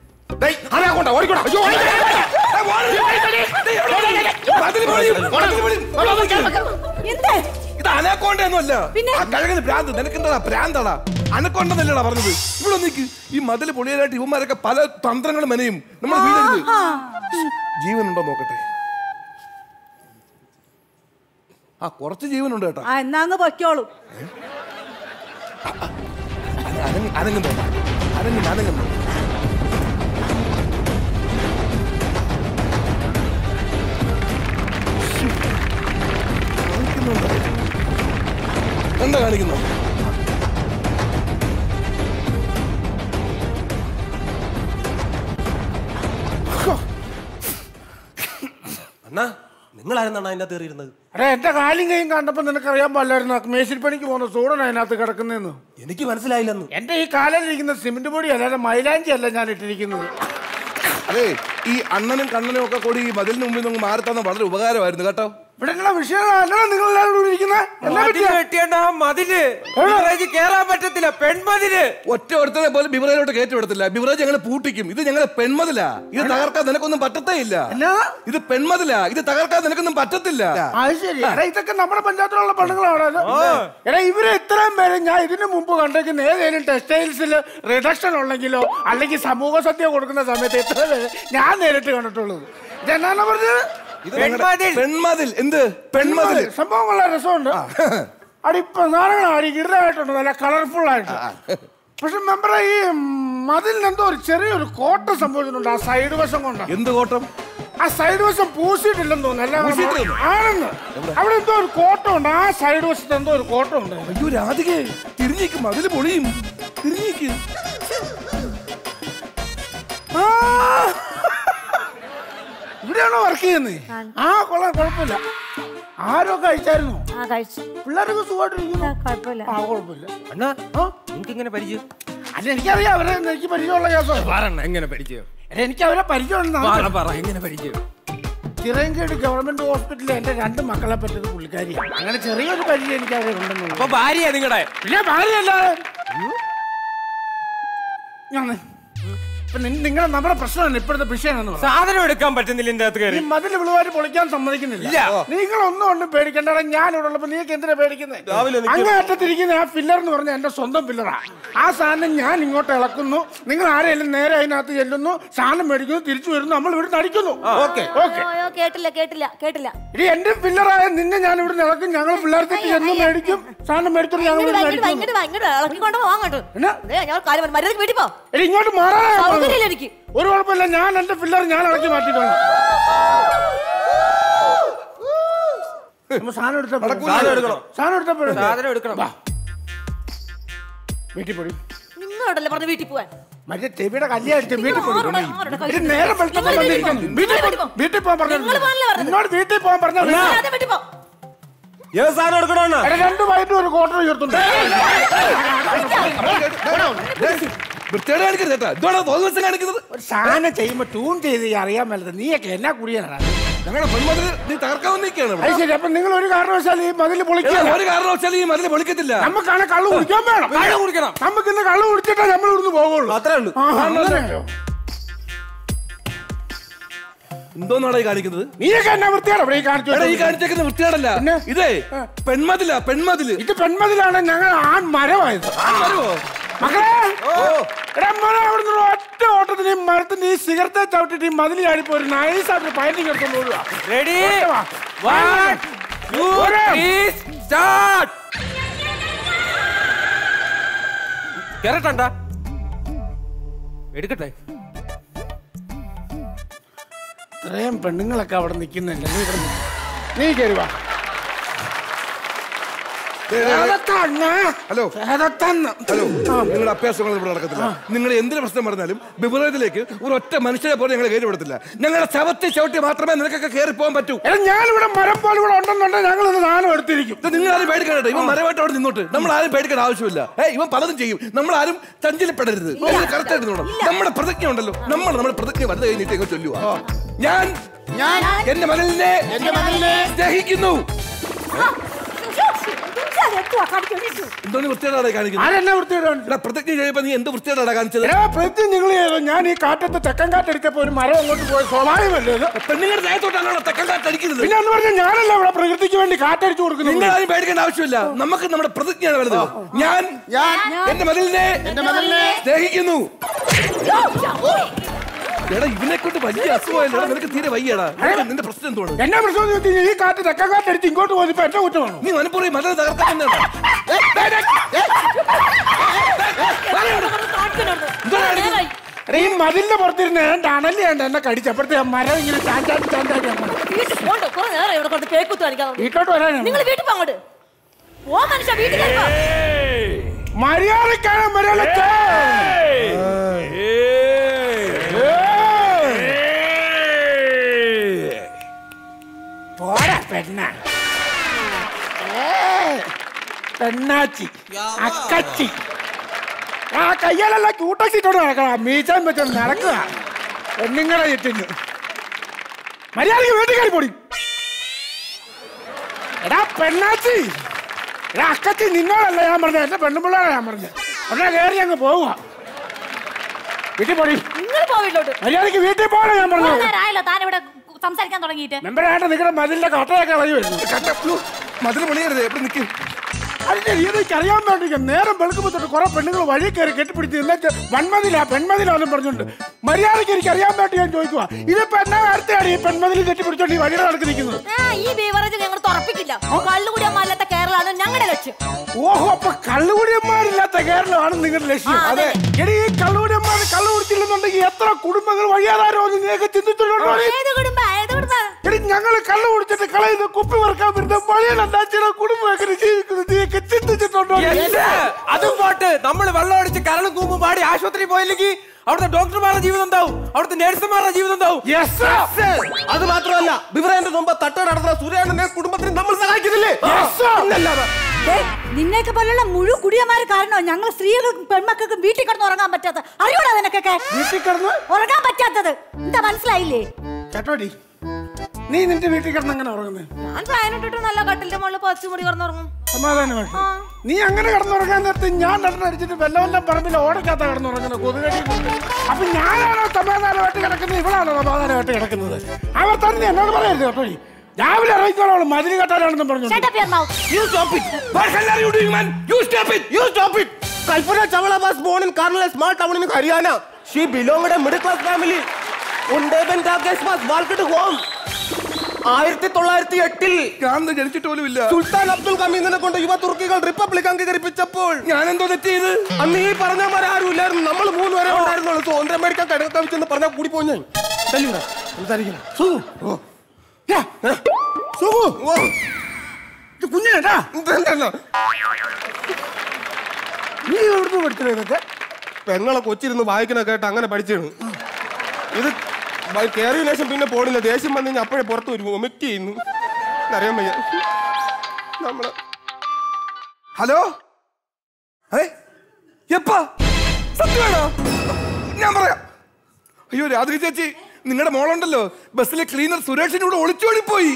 ഇത് അനക്കോണ്ടൊന്നുമല്ല. കഴകന് ഭ്രാന്ത്, നിനക്കെന്താ ഭ്രാന്താടാ? അനക്കോണ്ടെന്നല്ലടാ പറഞ്ഞത്. ഇവിടെ നിൽക്ക്. ഈ മതിൽ പൊളിയാനായിട്ട് ഇവന്മാരൊക്കെ പല തന്ത്രങ്ങളും മെനയും. നമ്മൾ വീടരുത്. ജീവനുണ്ടോ നോക്കട്ടെ. ആ കുറച്ച് ജീവനുണ്ട് കേട്ടോ. എന്നാങ്ങ് പൊയ്ക്കോളൂ. അനങ്ങുന്നോ? അനങ്ങുന്നു. എന്താ കാണിക്കുന്നു? അണ്ണാ, നിങ്ങളായിരുന്നാണ് അതിൻ്റെ അകത്ത് കയറിയിരുന്നത്? അതെ, എന്റെ കാലും കൈയും കണ്ടപ്പോ നിനക്കറിയാൻ പാടില്ലായിരുന്നു മേശിരിപ്പണിക്ക് പോകുന്ന സൂടൻ അതിനകത്ത് കിടക്കുന്നതെന്ന്. എനിക്ക് മനസ്സിലായില്ലെന്ന്. എന്റെ ഈ കാലിലിരിക്കുന്ന സിമെന്റ് പൊടി അല്ലാതെ മൈലാഞ്ചി അല്ല ഞാൻ ഇട്ടിരിക്കുന്നത്. അതെ, ഈ അണ്ണനും കണ്ണനും ഒക്കെ കൂടി ഈ മതിലിന് മുമ്പിൽ നിന്ന് മാറി തന്ന വളരെ ഉപകാരമായിരുന്നു കേട്ടോ. ഇവിടെ വിഷയങ്ങളാണ് നിങ്ങൾ എല്ലാവരും ഇരിക്കുന്നത്. മതില് കേറാൻ പറ്റത്തില്ല, പെൺമതില്. ഒറ്റ ഒരുത്തനെ പോലും ബിവറേജിലോട്ട് കയറ്റി വിടത്തില്ല. ബിവറേജ് ഞങ്ങൾ പൂട്ടിക്കും. ഇത് ഞങ്ങളെ പെൺമതിലാ. ഇത് തകർക്കാൻ നിനക്കൊന്നും പറ്റത്തേ ഇല്ല. ഇത് പെൺമതിലാ. ഇത് തകർക്കാൻ നിനക്കൊന്നും പറ്റത്തില്ല. ഇതൊക്കെ നമ്മുടെ പഞ്ചായത്തിലുള്ള പെണ്ണുങ്ങളാണ്. എടാ, ഇവരെ ഇത്രയും പേര് ഞാൻ ഇതിനു മുമ്പ് കണ്ടേക്കുന്ന ഏതെങ്കിലും ടെക്സ്റ്റൈൽസിൽ റിഡക്ഷൻ ഉള്ളെങ്കിലോ അല്ലെങ്കിൽ സമൂഹ സദ്യ കൊടുക്കുന്ന സമയത്ത് എത്ര പേര് ഞാൻ നേരിട്ട് കണ്ടിട്ടുള്ളത്. ഇതെന്നാണ് പറഞ്ഞത്? പെൺമതിൽ. എന്ത് പെൺമതിൽ? സംഭവം വളരെ രസമുണ്ട്. അടിപ്പ നാരങ്ങളാടി ഇടായിട്ടുണ്ട്, നല്ല കളർഫുൾ ആയിട്ട്. പക്ഷെ മെമ്പറെ, ഈ മതിലിന് എന്തോ ഒരു ചെറിയൊരു കോട്ടം സംഭവിച്ചിട്ടുണ്ട് ആ സൈഡ് വശം കൊണ്ട്. എന്ത് കോട്ടം? ആ സൈഡ് വശം പൂശിയിട്ടില്ലെന്ന് തോന്നുന്നു. ആണെന്ന് അവിടെ എന്തോ ഒരു കോട്ടം ഉണ്ട്. ആ സൈഡ് വശത്ത് എന്തോ ഒരു കോട്ടം ഉണ്ട്. അയ്യോ രാധികേ, തിരിഞ്ഞേക്ക്, മതില് പൊളിയും. തിരിഞ്ഞേക്ക്. ഇവിടെയാണോ വർക്ക് ചെയ്യുന്നത്? ആ കൊള്ളാം, കുഴപ്പമില്ല. ആരൊക്കെ കഴിച്ചായിരുന്നു? പിള്ളേരൊക്കെ സുഖമായിട്ടിരിക്കുന്നു. കുഴപ്പമില്ല. ആ കുഴപ്പമില്ല. അണ്ണാ, നിങ്ങൾക്ക് ഇങ്ങനെ പരിചയം? അല്ല, എനിക്കറിയാം അവരെ. എനിക്ക് പരിചയമുള്ള കേസാണ്. എങ്ങനെ പരിചയം? എനിക്ക് അവരെ പരിചയം. എങ്ങനെ പരിചയം? ചിറയൻകീഴ് ഗവൺമെന്റ് ഹോസ്പിറ്റലിൽ എന്റെ 2 മക്കളെ പറ്റത് പുള്ളിക്കാരിയാണ്. അങ്ങനെ ചെറിയൊരു പരിചയം എനിക്ക് അവരെ ഉണ്ടെന്നുള്ളൂ. അപ്പൊ ഭാര്യ നിങ്ങളുടെ? പിന്നെ ഭാര്യയല്ലാതെ നിങ്ങളെ നമ്മുടെ പ്രശ്നമാണ് ഇപ്പോഴത്തെ വിഷയം. സാധനം എടുക്കാൻ പറ്റുന്നില്ല എന്റെ അകത്ത് കയറി. മതിൽ വിളുവാരി പൊളിക്കാൻ സമ്മതിക്കുന്നില്ല. നിങ്ങളൊന്നും പേടിക്കണ്ട. ഞാൻ ഇവിടെ ഉള്ളപ്പോ നീക്ക് എന്തിനാ പേടിക്കുന്നത്? അങ്ങേറ്റത്തിരിക്കുന്ന ആ ഫില്ലർ എന്ന് പറഞ്ഞാൽ എന്റെ സ്വന്തം ഫില്ലറാ. ആ സാധനം ഞാൻ ഇങ്ങോട്ട് ഇളക്കുന്നു, നിങ്ങൾ ആരെങ്കിലും നേരെ അതിനകത്ത് ചെല്ലുന്നു, സാധനം മേടിക്കുന്നു, തിരിച്ചു വരുന്നു, നമ്മൾ ഇവിടെ അടിക്കുന്നു. കേട്ടില്ല. ഇനി എന്റെ ഫില്ലറായ നിന്നെ ഞാൻ ഇവിടെ ഇളക്കും, ഞങ്ങൾ പിള്ളേർക്ക് ചെന്ന് മേടിക്കും, സാധനം മേടിക്കുന്നു, ഞങ്ങൾ ഇങ്ങോട്ട് മാറാൻ ഒരു കുഴപ്പമില്ല. ഞാൻ എന്റെ ഫില്ലർ ഞാൻ ഇളക്കി മാറ്റിക്കോളാം. സാധനം എടുക്കണം. വീട്ടിൽ പോയി നിങ്ങളോടല്ലേ പറഞ്ഞു വീട്ടിൽ പോവാൻ? മറ്റേ ചെവിയുടെ കല്യാണിച്ച് വീട്ടിൽ പോയി. നേരെ വീട്ടിൽ പോകാൻ പറഞ്ഞു. നിന്നോട് വീട്ടിൽ പോകാൻ പറഞ്ഞു. 2 വൈകിട്ട് ഒരു ക്വാർട്ടർ ഉയർത്തുണ്ട്. ഒരു സാധനം ചെയ്യുമ്പോ ട്യൂൺ ചെയ്ത് അറിയാൻ മേലത് നീയൊക്കെ എന്നാ കുടിയാണ്. ഞങ്ങളുടെ പെൺമതിൽ നീ തകർക്കാൻ വന്നിരിക്കുകയാണ്. ശരി, അപ്പൊ നിങ്ങൾ ഒരു കാരണവശാലും ഈ മതിൽ പൊളിക്കില്ല. ഒരു കാരണവശാലും ഈ മതിൽ പൊളിക്കത്തില്ല. നമുക്കാണ് കള്ളു കുടിക്കാൻ വേണം. നമുക്ക് ഇന്ന് കള്ളു കുടിച്ചിട്ടേ നമ്മൾ ഇവിടുന്ന് പോകുള്ളൂ. അത്രേ ഉള്ളൂ. എന്തോന്നാണ് ഈ കാണിക്കുന്നത്? നീയൊക്കെ എന്നാ വൃത്തിയാണ് ഈ കാണിച്ചു? ഈ കാണിച്ചേക്കുന്ന വൃത്തിയാണല്ല. ഇതേ പെൺമതിലാ. പെൺമതില്. ഇത് പെൺമതിലാണ്. ഞങ്ങൾ ആൺ മരമായത്. മക്കളെ, അവിടുന്ന് ഒറ്റ ഓട്ടത്തിന് ഈ മരത്തിന്റെ ഈ സിഗരറ്റ് ചവിട്ടിട്ട് ഈ മതിൽ ചാടിപ്പോ ഒരു നൈസായിട്ട് പയറ്റിങ് എടുത്തോണ്ട് പോവുക. Ready, 1 2 3 start. കേറട്ടണ്ട, എടുക്കട്ടെ. ഇത്രയും പെണ്ണുങ്ങളൊക്കെ അവിടെ നിൽക്കുന്നില്ല. നീ കയറി വാ. ഹലോ നിങ്ങളുടെ അഭ്യാസങ്ങൾ ഇവിടെ നടക്കത്തില്ല. നിങ്ങൾ എന്തിനു പ്രശ്നം പറഞ്ഞാലും ബിവറേജിലേക്ക് ഒരു ഒറ്റ മനുഷ്യരെ പോലെ ഞങ്ങൾ കയറി വിടത്തില്ല. ഞങ്ങളുടെ ചവത്തി ചവിട്ടി മാത്രമേ നിനക്കൊക്കെ കയറി പോകാൻ പറ്റൂ. ഞാനിവിടെ മരം പോലെ ഇവിടെ ഉണ്ടെന്നുണ്ടെങ്കിൽ ഞങ്ങൾ ഒന്ന് നാലും എടുത്തിരിക്കും. നിങ്ങൾ ആരും പേടിക്കട്ടെ. ഇവൻ മരമായിട്ട് അവിടെ നിന്നോട്ട്. നമ്മൾ ആരും പേടിക്കേണ്ട ആവശ്യമില്ല. ഇവൻ പലതും ചെയ്യും. നമ്മൾ ആരും ചഞ്ചലപ്പെടരുത്. കറക്റ്റ് ആയിട്ട് നോക്കണം. നമ്മുടെ പ്രതിജ്ഞ ഉണ്ടല്ലോ. നമ്മുടെ പ്രതിജ്ഞ വലുത് കഴിഞ്ഞിട്ട് ചൊല്ലുക. ഞാൻ എന്റെ മകനെ സ്നേഹിക്കുന്നു. എന്തോന്ന് വൃത്തികേടാണ് കാണിക്കുന്നത്? പ്രതിജ്ഞ ചെയ്യുമ്പോ നീ എന്ത് വൃത്തികേടാണ് കാണിച്ചത്? പ്രതിജ്ഞ നിങ്ങൾ ചെയ്തോ. ഞാൻ ഈ കാറ്റത്ത് തെക്കൻ കാറ്റടിച്ചപ്പോ ഒരു മരം അങ്ങോട്ട് പോയി സ്വാഭാവികമല്ലേ? പെണ്ണുങ്ങളുടെ ദേഹത്തോട്ടാണോ തെക്കൻ കാറ്റടിക്കുന്നത്? പിന്നെ എന്ന് പറഞ്ഞാൽ ഞാനല്ല ഇവിടെ പ്രകൃതിക്ക് വേണ്ടി കാറ്റടിച്ചു കൊടുക്കുന്നത്. നിങ്ങൾ ആരും പേടിക്കേണ്ട ആവശ്യമില്ല. നമുക്ക് നമ്മുടെ പ്രതിജ്ഞയാണ് വലുത്. ഞാൻ എന്റെ മകനെ സ്നേഹിക്കുന്നു. എടാ ഇവനെ കൊണ്ട് വലിയ അസുഖമല്ല. നിനക്ക് തീരെ വയ്യടാ. നിന്റെ പ്രശ്നം എന്താണ്? എന്നെ പ്രശ്നം ഈ കാറ്റ് തെക്കൻ കാറ്റടിച്ച് ഇങ്ങോട്ട് പോയപ്പോ എന്റെ കുറ്റമാണ്. നീ മനപ്പൂർവ്വം മല തകർക്കാൻ ഈ മതിലിന്റെ പുറത്തിരുന്ന് അണലിയാണ്ട് എന്നെ കടിച്ചപ്പോഴത്തെ മരം ഇങ്ങനെ വീട്ടോട്ട് വരാനാണ്. മര്യാദക്കാണ് മര്യാദ. പെണ്ണാച്ചി അക്കച്ചി ആ കയ്യാലല്ല കൂട്ടച്ചിട്ടോട് നടക്കണം. മീച്ചാൻ പറ്റും നടക്കുക. പെണ്ണുങ്ങളെ ചുറ്റുന്നു. മര്യാദക്ക് വീട്ടിൽ കയറി പൊടി. എടാ പെണ്ണാച്ചി എടാ അക്കച്ചി നിന്നോടല്ല ഞാൻ പറഞ്ഞത്. എന്റെ പെണ്ണുപിള്ളാണ് ഞാൻ പറഞ്ഞത്. ഉടനെ കയറി അങ്ങ് പോവുക. വീട്ടിൽ പൊടി. മര്യാദക്ക് വീട്ടിൽ പോകണം ഞാൻ പറഞ്ഞു. സംസാരിക്കാൻ തുടങ്ങിയിട്ട് മെമ്പറായിട്ട് നിങ്ങളുടെ മതിലിന്റെ കട്ടയൊക്കെ ഇളകി വരുന്നു. മതിൽ പണിയരുത്. എവിടെ നിൽക്കും? അതിന്റെ രീതിക്ക് അറിയാൻ വേണ്ടി നേരം വെളുക്കുമ്പോ തൊട്ട് കുറെ പെണ്ണുങ്ങൾ വഴി കയറി കെട്ടിപ്പിടിച്ച് എന്നിട്ട് വൺമതിലാ പെൺമതിലാണെന്നും പറഞ്ഞുണ്ട്. മര്യാദയ്ക്ക് എനിക്ക് അറിയാൻ വേണ്ടി ഞാൻ ചോദിക്കുക. ഇതിപ്പോ എന്നാ നേരത്തെയാണ് ഈ പെൺമതിൽ കെട്ടിപ്പിടിച്ചോണ്ട് ഈ വഴിയുടെ നടക്ക് നിൽക്കുന്നത്? ഈ ബീവറേജ് ഞങ്ങൾ തുറപ്പിക്കില്ല. കള്ളുകുടിയന്മാരില്ലാത്ത കേരളമാണ് ഞങ്ങളുടെ ലക്ഷ്യം. ഓഹോ, അപ്പൊ കള്ളുകുടിയന്മാരില്ലാത്ത കേരളമാണ് നിങ്ങളുടെ ലക്ഷ്യം. അതെ. എടി ഈ കള്ളുകുടിയന്മാർ കള്ളു കുടിച്ചില്ലെന്നുണ്ടെങ്കിൽ എത്ര കുടുംബങ്ങൾ വഴിയാതാരോ നിങ്ങൾക്ക് ചിന്തിച്ചിട്ടുണ്ടോ? എടി ഞങ്ങൾ കള്ളു കുടിച്ചിട്ട് കളയുന്ന കുപ്പി വറക്കാൻ വരുന്ന വഴിയിലെന്താ കുടുംബം എങ്ങനെ ജീവിക്കുന്നത് നീയൊക്കെ ചിന്തിച്ചിട്ടുണ്ടോ? അതും പോട്ട് നമ്മൾ വെള്ളം അടിച്ച് കരളും കൂമ്പും പാടി ആശുപത്രി പോയില്ലെങ്കിൽ അവിടുത്തെ ഡോക്ടർമാരുടെ ജീവിതം എന്താവും? അവിടുത്തെ നഴ്സുമാരുടെ ജീവിതം എന്താവും? അത് മാത്രമല്ല ബിവറേജിന്റെ മുമ്പ് തട്ട് നടത്തുന്ന സുരേന്ദ്രന്റെ കുടുംബത്തിന് നമ്മൾ സഹായിക്കുന്നില്ലേ? നിന്നേക്ക് പോലുള്ള മുഴുവൻ കുടിയന്മാര് കാരണോ ഞങ്ങൾ സ്ത്രീകൾക്കും പെൺമക്കൾക്കും വീട്ടിൽ കിടന്ന് ഉറങ്ങാൻ പറ്റാത്ത. അറിയൂടാ നിനക്കൊക്കെ വീട്ടിൽ കിടന്ന് ഉറങ്ങാൻ പറ്റാത്തത് എന്താ മനസ്സിലായില്ലേ? ചേട്ടോടി നീ നിന്റെ വീട്ടിൽ കിടന്ന് അങ്ങനെ ഉറങ്ങുന്നത്? ഞാൻ ഫാനിട്ടിട്ട് നല്ല കട്ടിലിന്റെ മുകളിൽ പച്ചുമുടി കിടന്നുറങ്ങും. സമാധാനമായി. നീ അങ്ങനെ കിടന്നുറങ്ങാൻ നേരത്തെ ഞാൻ നടന്നടിച്ചിട്ട് വെല്ലവെല്ലാം പറമ്പിൽ ഓടക്കാത്ത കിടന്നുറങ്ങുന്നത് കൊതുകടി. അപ്പൊ ഞാനാണോ സമാധാനമായിട്ട് കിടക്കുന്നത്? ഇവളാണോ സമാധാനമായിട്ട് കിടക്കുന്നത്? അവർ തന്നെ എന്നോട് പറയരുത് കേട്ടോടി. രാവിലെ ഇറങ്ങിക്കോളൂ മതിൽ കെട്ടാനാണെന്നും പറഞ്ഞു. Kalpana Chawla was born in Karnal, a small town in Haryana. She belonged to a middle class family. Undeban Dagesh was walked home. 1908 ജനിച്ചിട്ട് പോലും ഇല്ല. സുൽത്താൻ അബ്ദുൽ ഹമീദിനെ കൊണ്ട് യുവ തുർക്കികൾ റിപ്പബ്ലിക് അംഗീകരിപ്പിച്ചപ്പോൾ ഞാൻ എന്തോ തെറ്റ് ചെയ്ത്? അന്ന് ഈ പറഞ്ഞമാരും ഇല്ലായിരുന്നു. നമ്മൾ 3 പേരെ ഉണ്ടായിരുന്നുള്ളൂ. സ്വന്തം മേടിക്കാൻ കടക്കവിച്ചെന്ന് പറഞ്ഞാൽ കൂടി പോയി ഞാൻ. കുഞ്ഞേട്ടാ നീ എവിടുന്ന് പഠിച്ചത് ഇതൊക്കെ? പെങ്ങളെ കൊച്ചിരുന്ന് വായിക്കണ കേട്ട് അങ്ങനെ പഠിച്ചാണ്. ഇത് കയറിയ ശേഷം പിന്നെ പോണില്ല. ദേഷ്യം വന്നു കഴിഞ്ഞാൽ അപ്പോഴേ പുറത്ത് വരും. വൊമിറ്റ് ചെയ്യുന്നു. അറിയാൻ വയ്യ നമ്മള്. ഹലോ എപ്പാ സത്യമാണോ? ഞാൻ പറയാം. അയ്യോ രാത്രി ചേച്ചി നിങ്ങളുടെ മോളുണ്ടല്ലോ ബസ്സിലെ ക്ലീനർ സുരേഷിന്റെ കൂടെ ഒളിച്ചോടിപ്പോയി.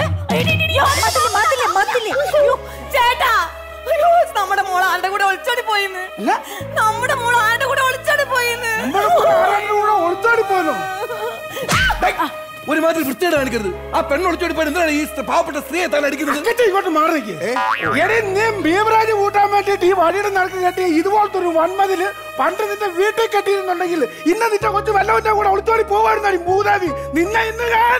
നമ്മുടെ മോൾ ആരുടെ കൂടെ ഒളിച്ചോടി പോയിന്ന്? നമ്മുടെ മോൾ ആരുടെ കൂടെ ഒളിച്ചോടി പോയിന്ന്? ഒളിച്ചോടി പോയല്ലോ. ഒരുമാതിരി വൃത്തിയോടെ കാണിക്കരുത്. ആ പെണ്ണ് ഒളിച്ചോടി പോയി എന്താണ് ഈ പാവപ്പെട്ട സ്ത്രീയെ താൻ അടിക്കുന്നത്? ഇങ്ങോട്ട് മാറി നീ ബീവറാജ് കൂട്ടാൻ വേണ്ടിട്ട് ഈ വഴിയുടെ നടക്ക് കെട്ടി ഇതുപോലത്തെ ഒരു വൺമതില് പണ്ട് നിന്റെ വീട്ടിൽ കെട്ടിയിരുന്നുണ്ടെങ്കിൽ ഇന്ന് നിന്റെ കൊച്ചു വല്ലവന്റെ കൂടെ ഒളിച്ചോടി പോവായിരുന്നു ഭൂതാവി. നിന്നെ ഇന്ന് ഞാൻ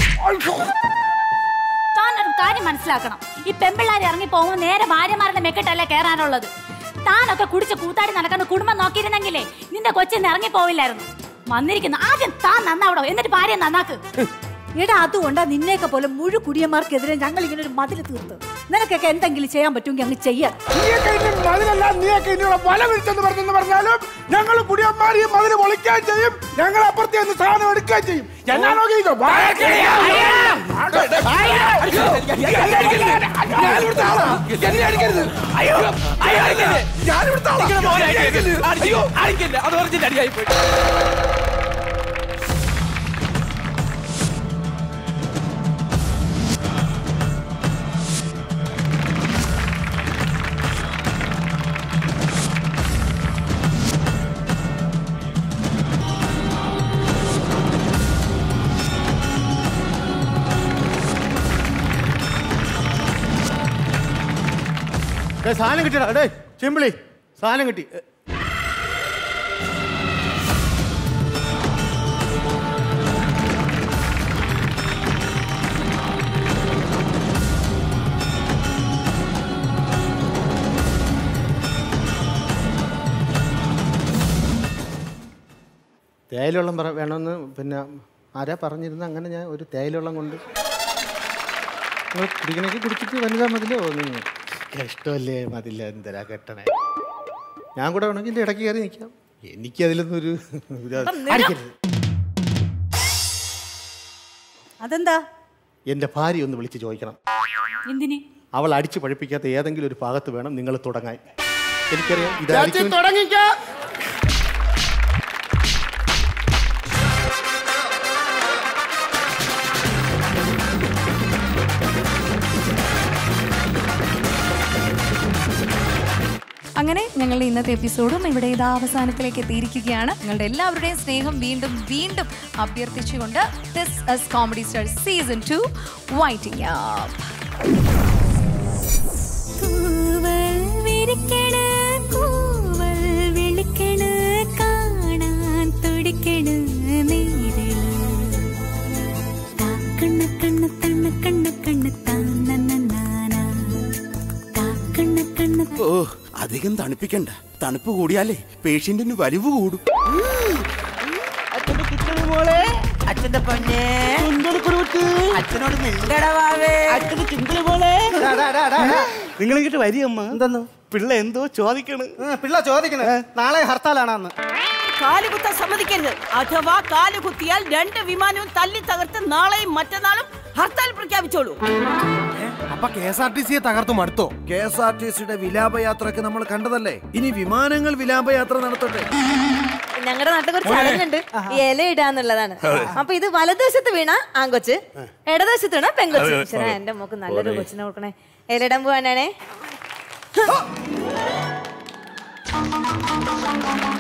താനൊരു കാര്യം മനസ്സിലാക്കണം. ഈ പെമ്പിള്ളാര് ഇറങ്ങി പോകുമ്പോൾ നേരെ ഭാര്യമാരുടെ മെക്കെട്ടല്ലേ കയറാനുള്ളത്. താനൊക്കെ കുടിച്ച് കൂത്താടി നടക്കുന്ന കുടുംബം നോക്കിയിരുന്നെങ്കിലേ നിന്റെ കൊച്ചിന്ന് ഇറങ്ങി പോവില്ലായിരുന്നു. വന്നിരിക്കുന്നു ആദ്യം താൻ നന്നാവടോ, എന്നിട്ട് ഭാര്യ നന്നാക്ക്. എടാ അതുകൊണ്ടാ നിന്നെയൊക്കെ പോലെ മുഴു കുടിയന്മാർക്കെതിരെ ഞങ്ങൾ ഇങ്ങനെ ഒരു മതിൽ തീർത്ത്. നിനക്കൊക്കെ എന്തെങ്കിലും ചെയ്യാൻ പറ്റുമെങ്കിൽ അങ്ങ് ചെയ്യാം. നീയൊക്കെ ഇനിയുള്ള വല വിരിച്ചെന്ന് പറഞ്ഞാലും ഞങ്ങൾ കുടിയന്മാർ ഈ മതില് പൊളിക്കാൻ ചെയ്യും. ഞങ്ങൾ അപ്പുറത്തെ സാധനം എടുക്കുകയും ചെയ്യും. എന്നാണോ സാധനം കിട്ടിയടാ. ഡേ ചിമ്പിളി സാധനം കിട്ടി. തേയിലവെള്ളം വേണമെന്ന് പിന്നെ ആരാ പറഞ്ഞിരുന്നു. അങ്ങനെ ഞാൻ ഒരു തേയിലവെള്ളം കൊണ്ട് നിങ്ങൾ കുടിക്കണമെങ്കിൽ കുടിച്ചിട്ട് വനിതാ മതിലോ നിങ്ങൾ ഇഷ്ടമല്ലേ മതില്ല എന്തരാ കെട്ടണേ. ഞാൻ കൂടെ വേണമെങ്കിൽ ഇടയ്ക്ക് കയറി നിൽക്കാം. എനിക്കതിലൊന്നും ഒരു അതെന്താ? എൻ്റെ ഭാര്യ ഒന്ന് വിളിച്ച് ചോദിക്കണം. എന്തിന്? അവൾ അടിച്ചു പഴിപ്പിക്കാത്ത ഏതെങ്കിലും ഒരു ഭാഗത്ത് വേണം നിങ്ങൾ തുടങ്ങാൻ. എനിക്കറിയാം ഇതായിരിക്കും. അങ്ങനെ ഞങ്ങളുടെ ഇന്നത്തെ എപ്പിസോഡും ഇവിടെ ഇതാ അവസാനത്തിലേക്ക് എത്തിയിരിക്കുകയാണ്. നിങ്ങളുടെ എല്ലാവരുടെയും സ്നേഹം വീണ്ടും വീണ്ടും അഭ്യർത്ഥിച്ചുകൊണ്ട് this is comedy star season 2 winding up. ഓ അധികം തണുപ്പിക്കണ്ട. തണുപ്പ് കൂടിയാലേ പേഷ്യന്റിന് വലിവ് കൂടും. അച്ഛന്റെ പൊന്നെ അച്ഛനോട് മിണ്ടടവാവേ. അച്ഛന് ചിന്തല പോലെ നിങ്ങൾ ഇങ്ങോട്ട് വരികമ്മ. എന്താന്ന് പിള്ള എന്തോ ചോദിക്കണ്. പിള്ള ചോദിക്കണേ നാളെ ഹർത്താലാണെന്ന്. കാലുകുത്താൻ സമ്മതിക്കരുത്. അഥവാ കാലുകുത്തിയാൽ 2 വിമാനവും തല്ലി തകർത്ത് നാളെയും മറ്റന്നാളും ഹർത്താൽ പ്രഖ്യാപിച്ചോളൂ. അപ്പൊ KSRTC തകർത്തു മടുത്തോ? KSRTCയുടെ വിലാപയാത്രയൊക്കെ നമ്മൾ കണ്ടതല്ലേ. ഇനി വിമാനങ്ങൾ വിലാപയാത്ര നടത്തട്ടെ. ഞങ്ങളുടെ നാട്ടിൽ കുറച്ച് ചടങ്ങുണ്ട്. ഈ ഇല ഇടാന്നുള്ളതാണ്. അപ്പൊ ഇത് വലതുവശത്ത് വീണ ആങ്കൊച്ച്, ഇടതുവശത്ത് വീണ പെങ്കൊച്ച്. എന്റെ മോക്ക് നല്ലൊരു കൊച്ചിനെ കൊടുക്കണേ. ഇലയിടാൻ പോവാനാണേ.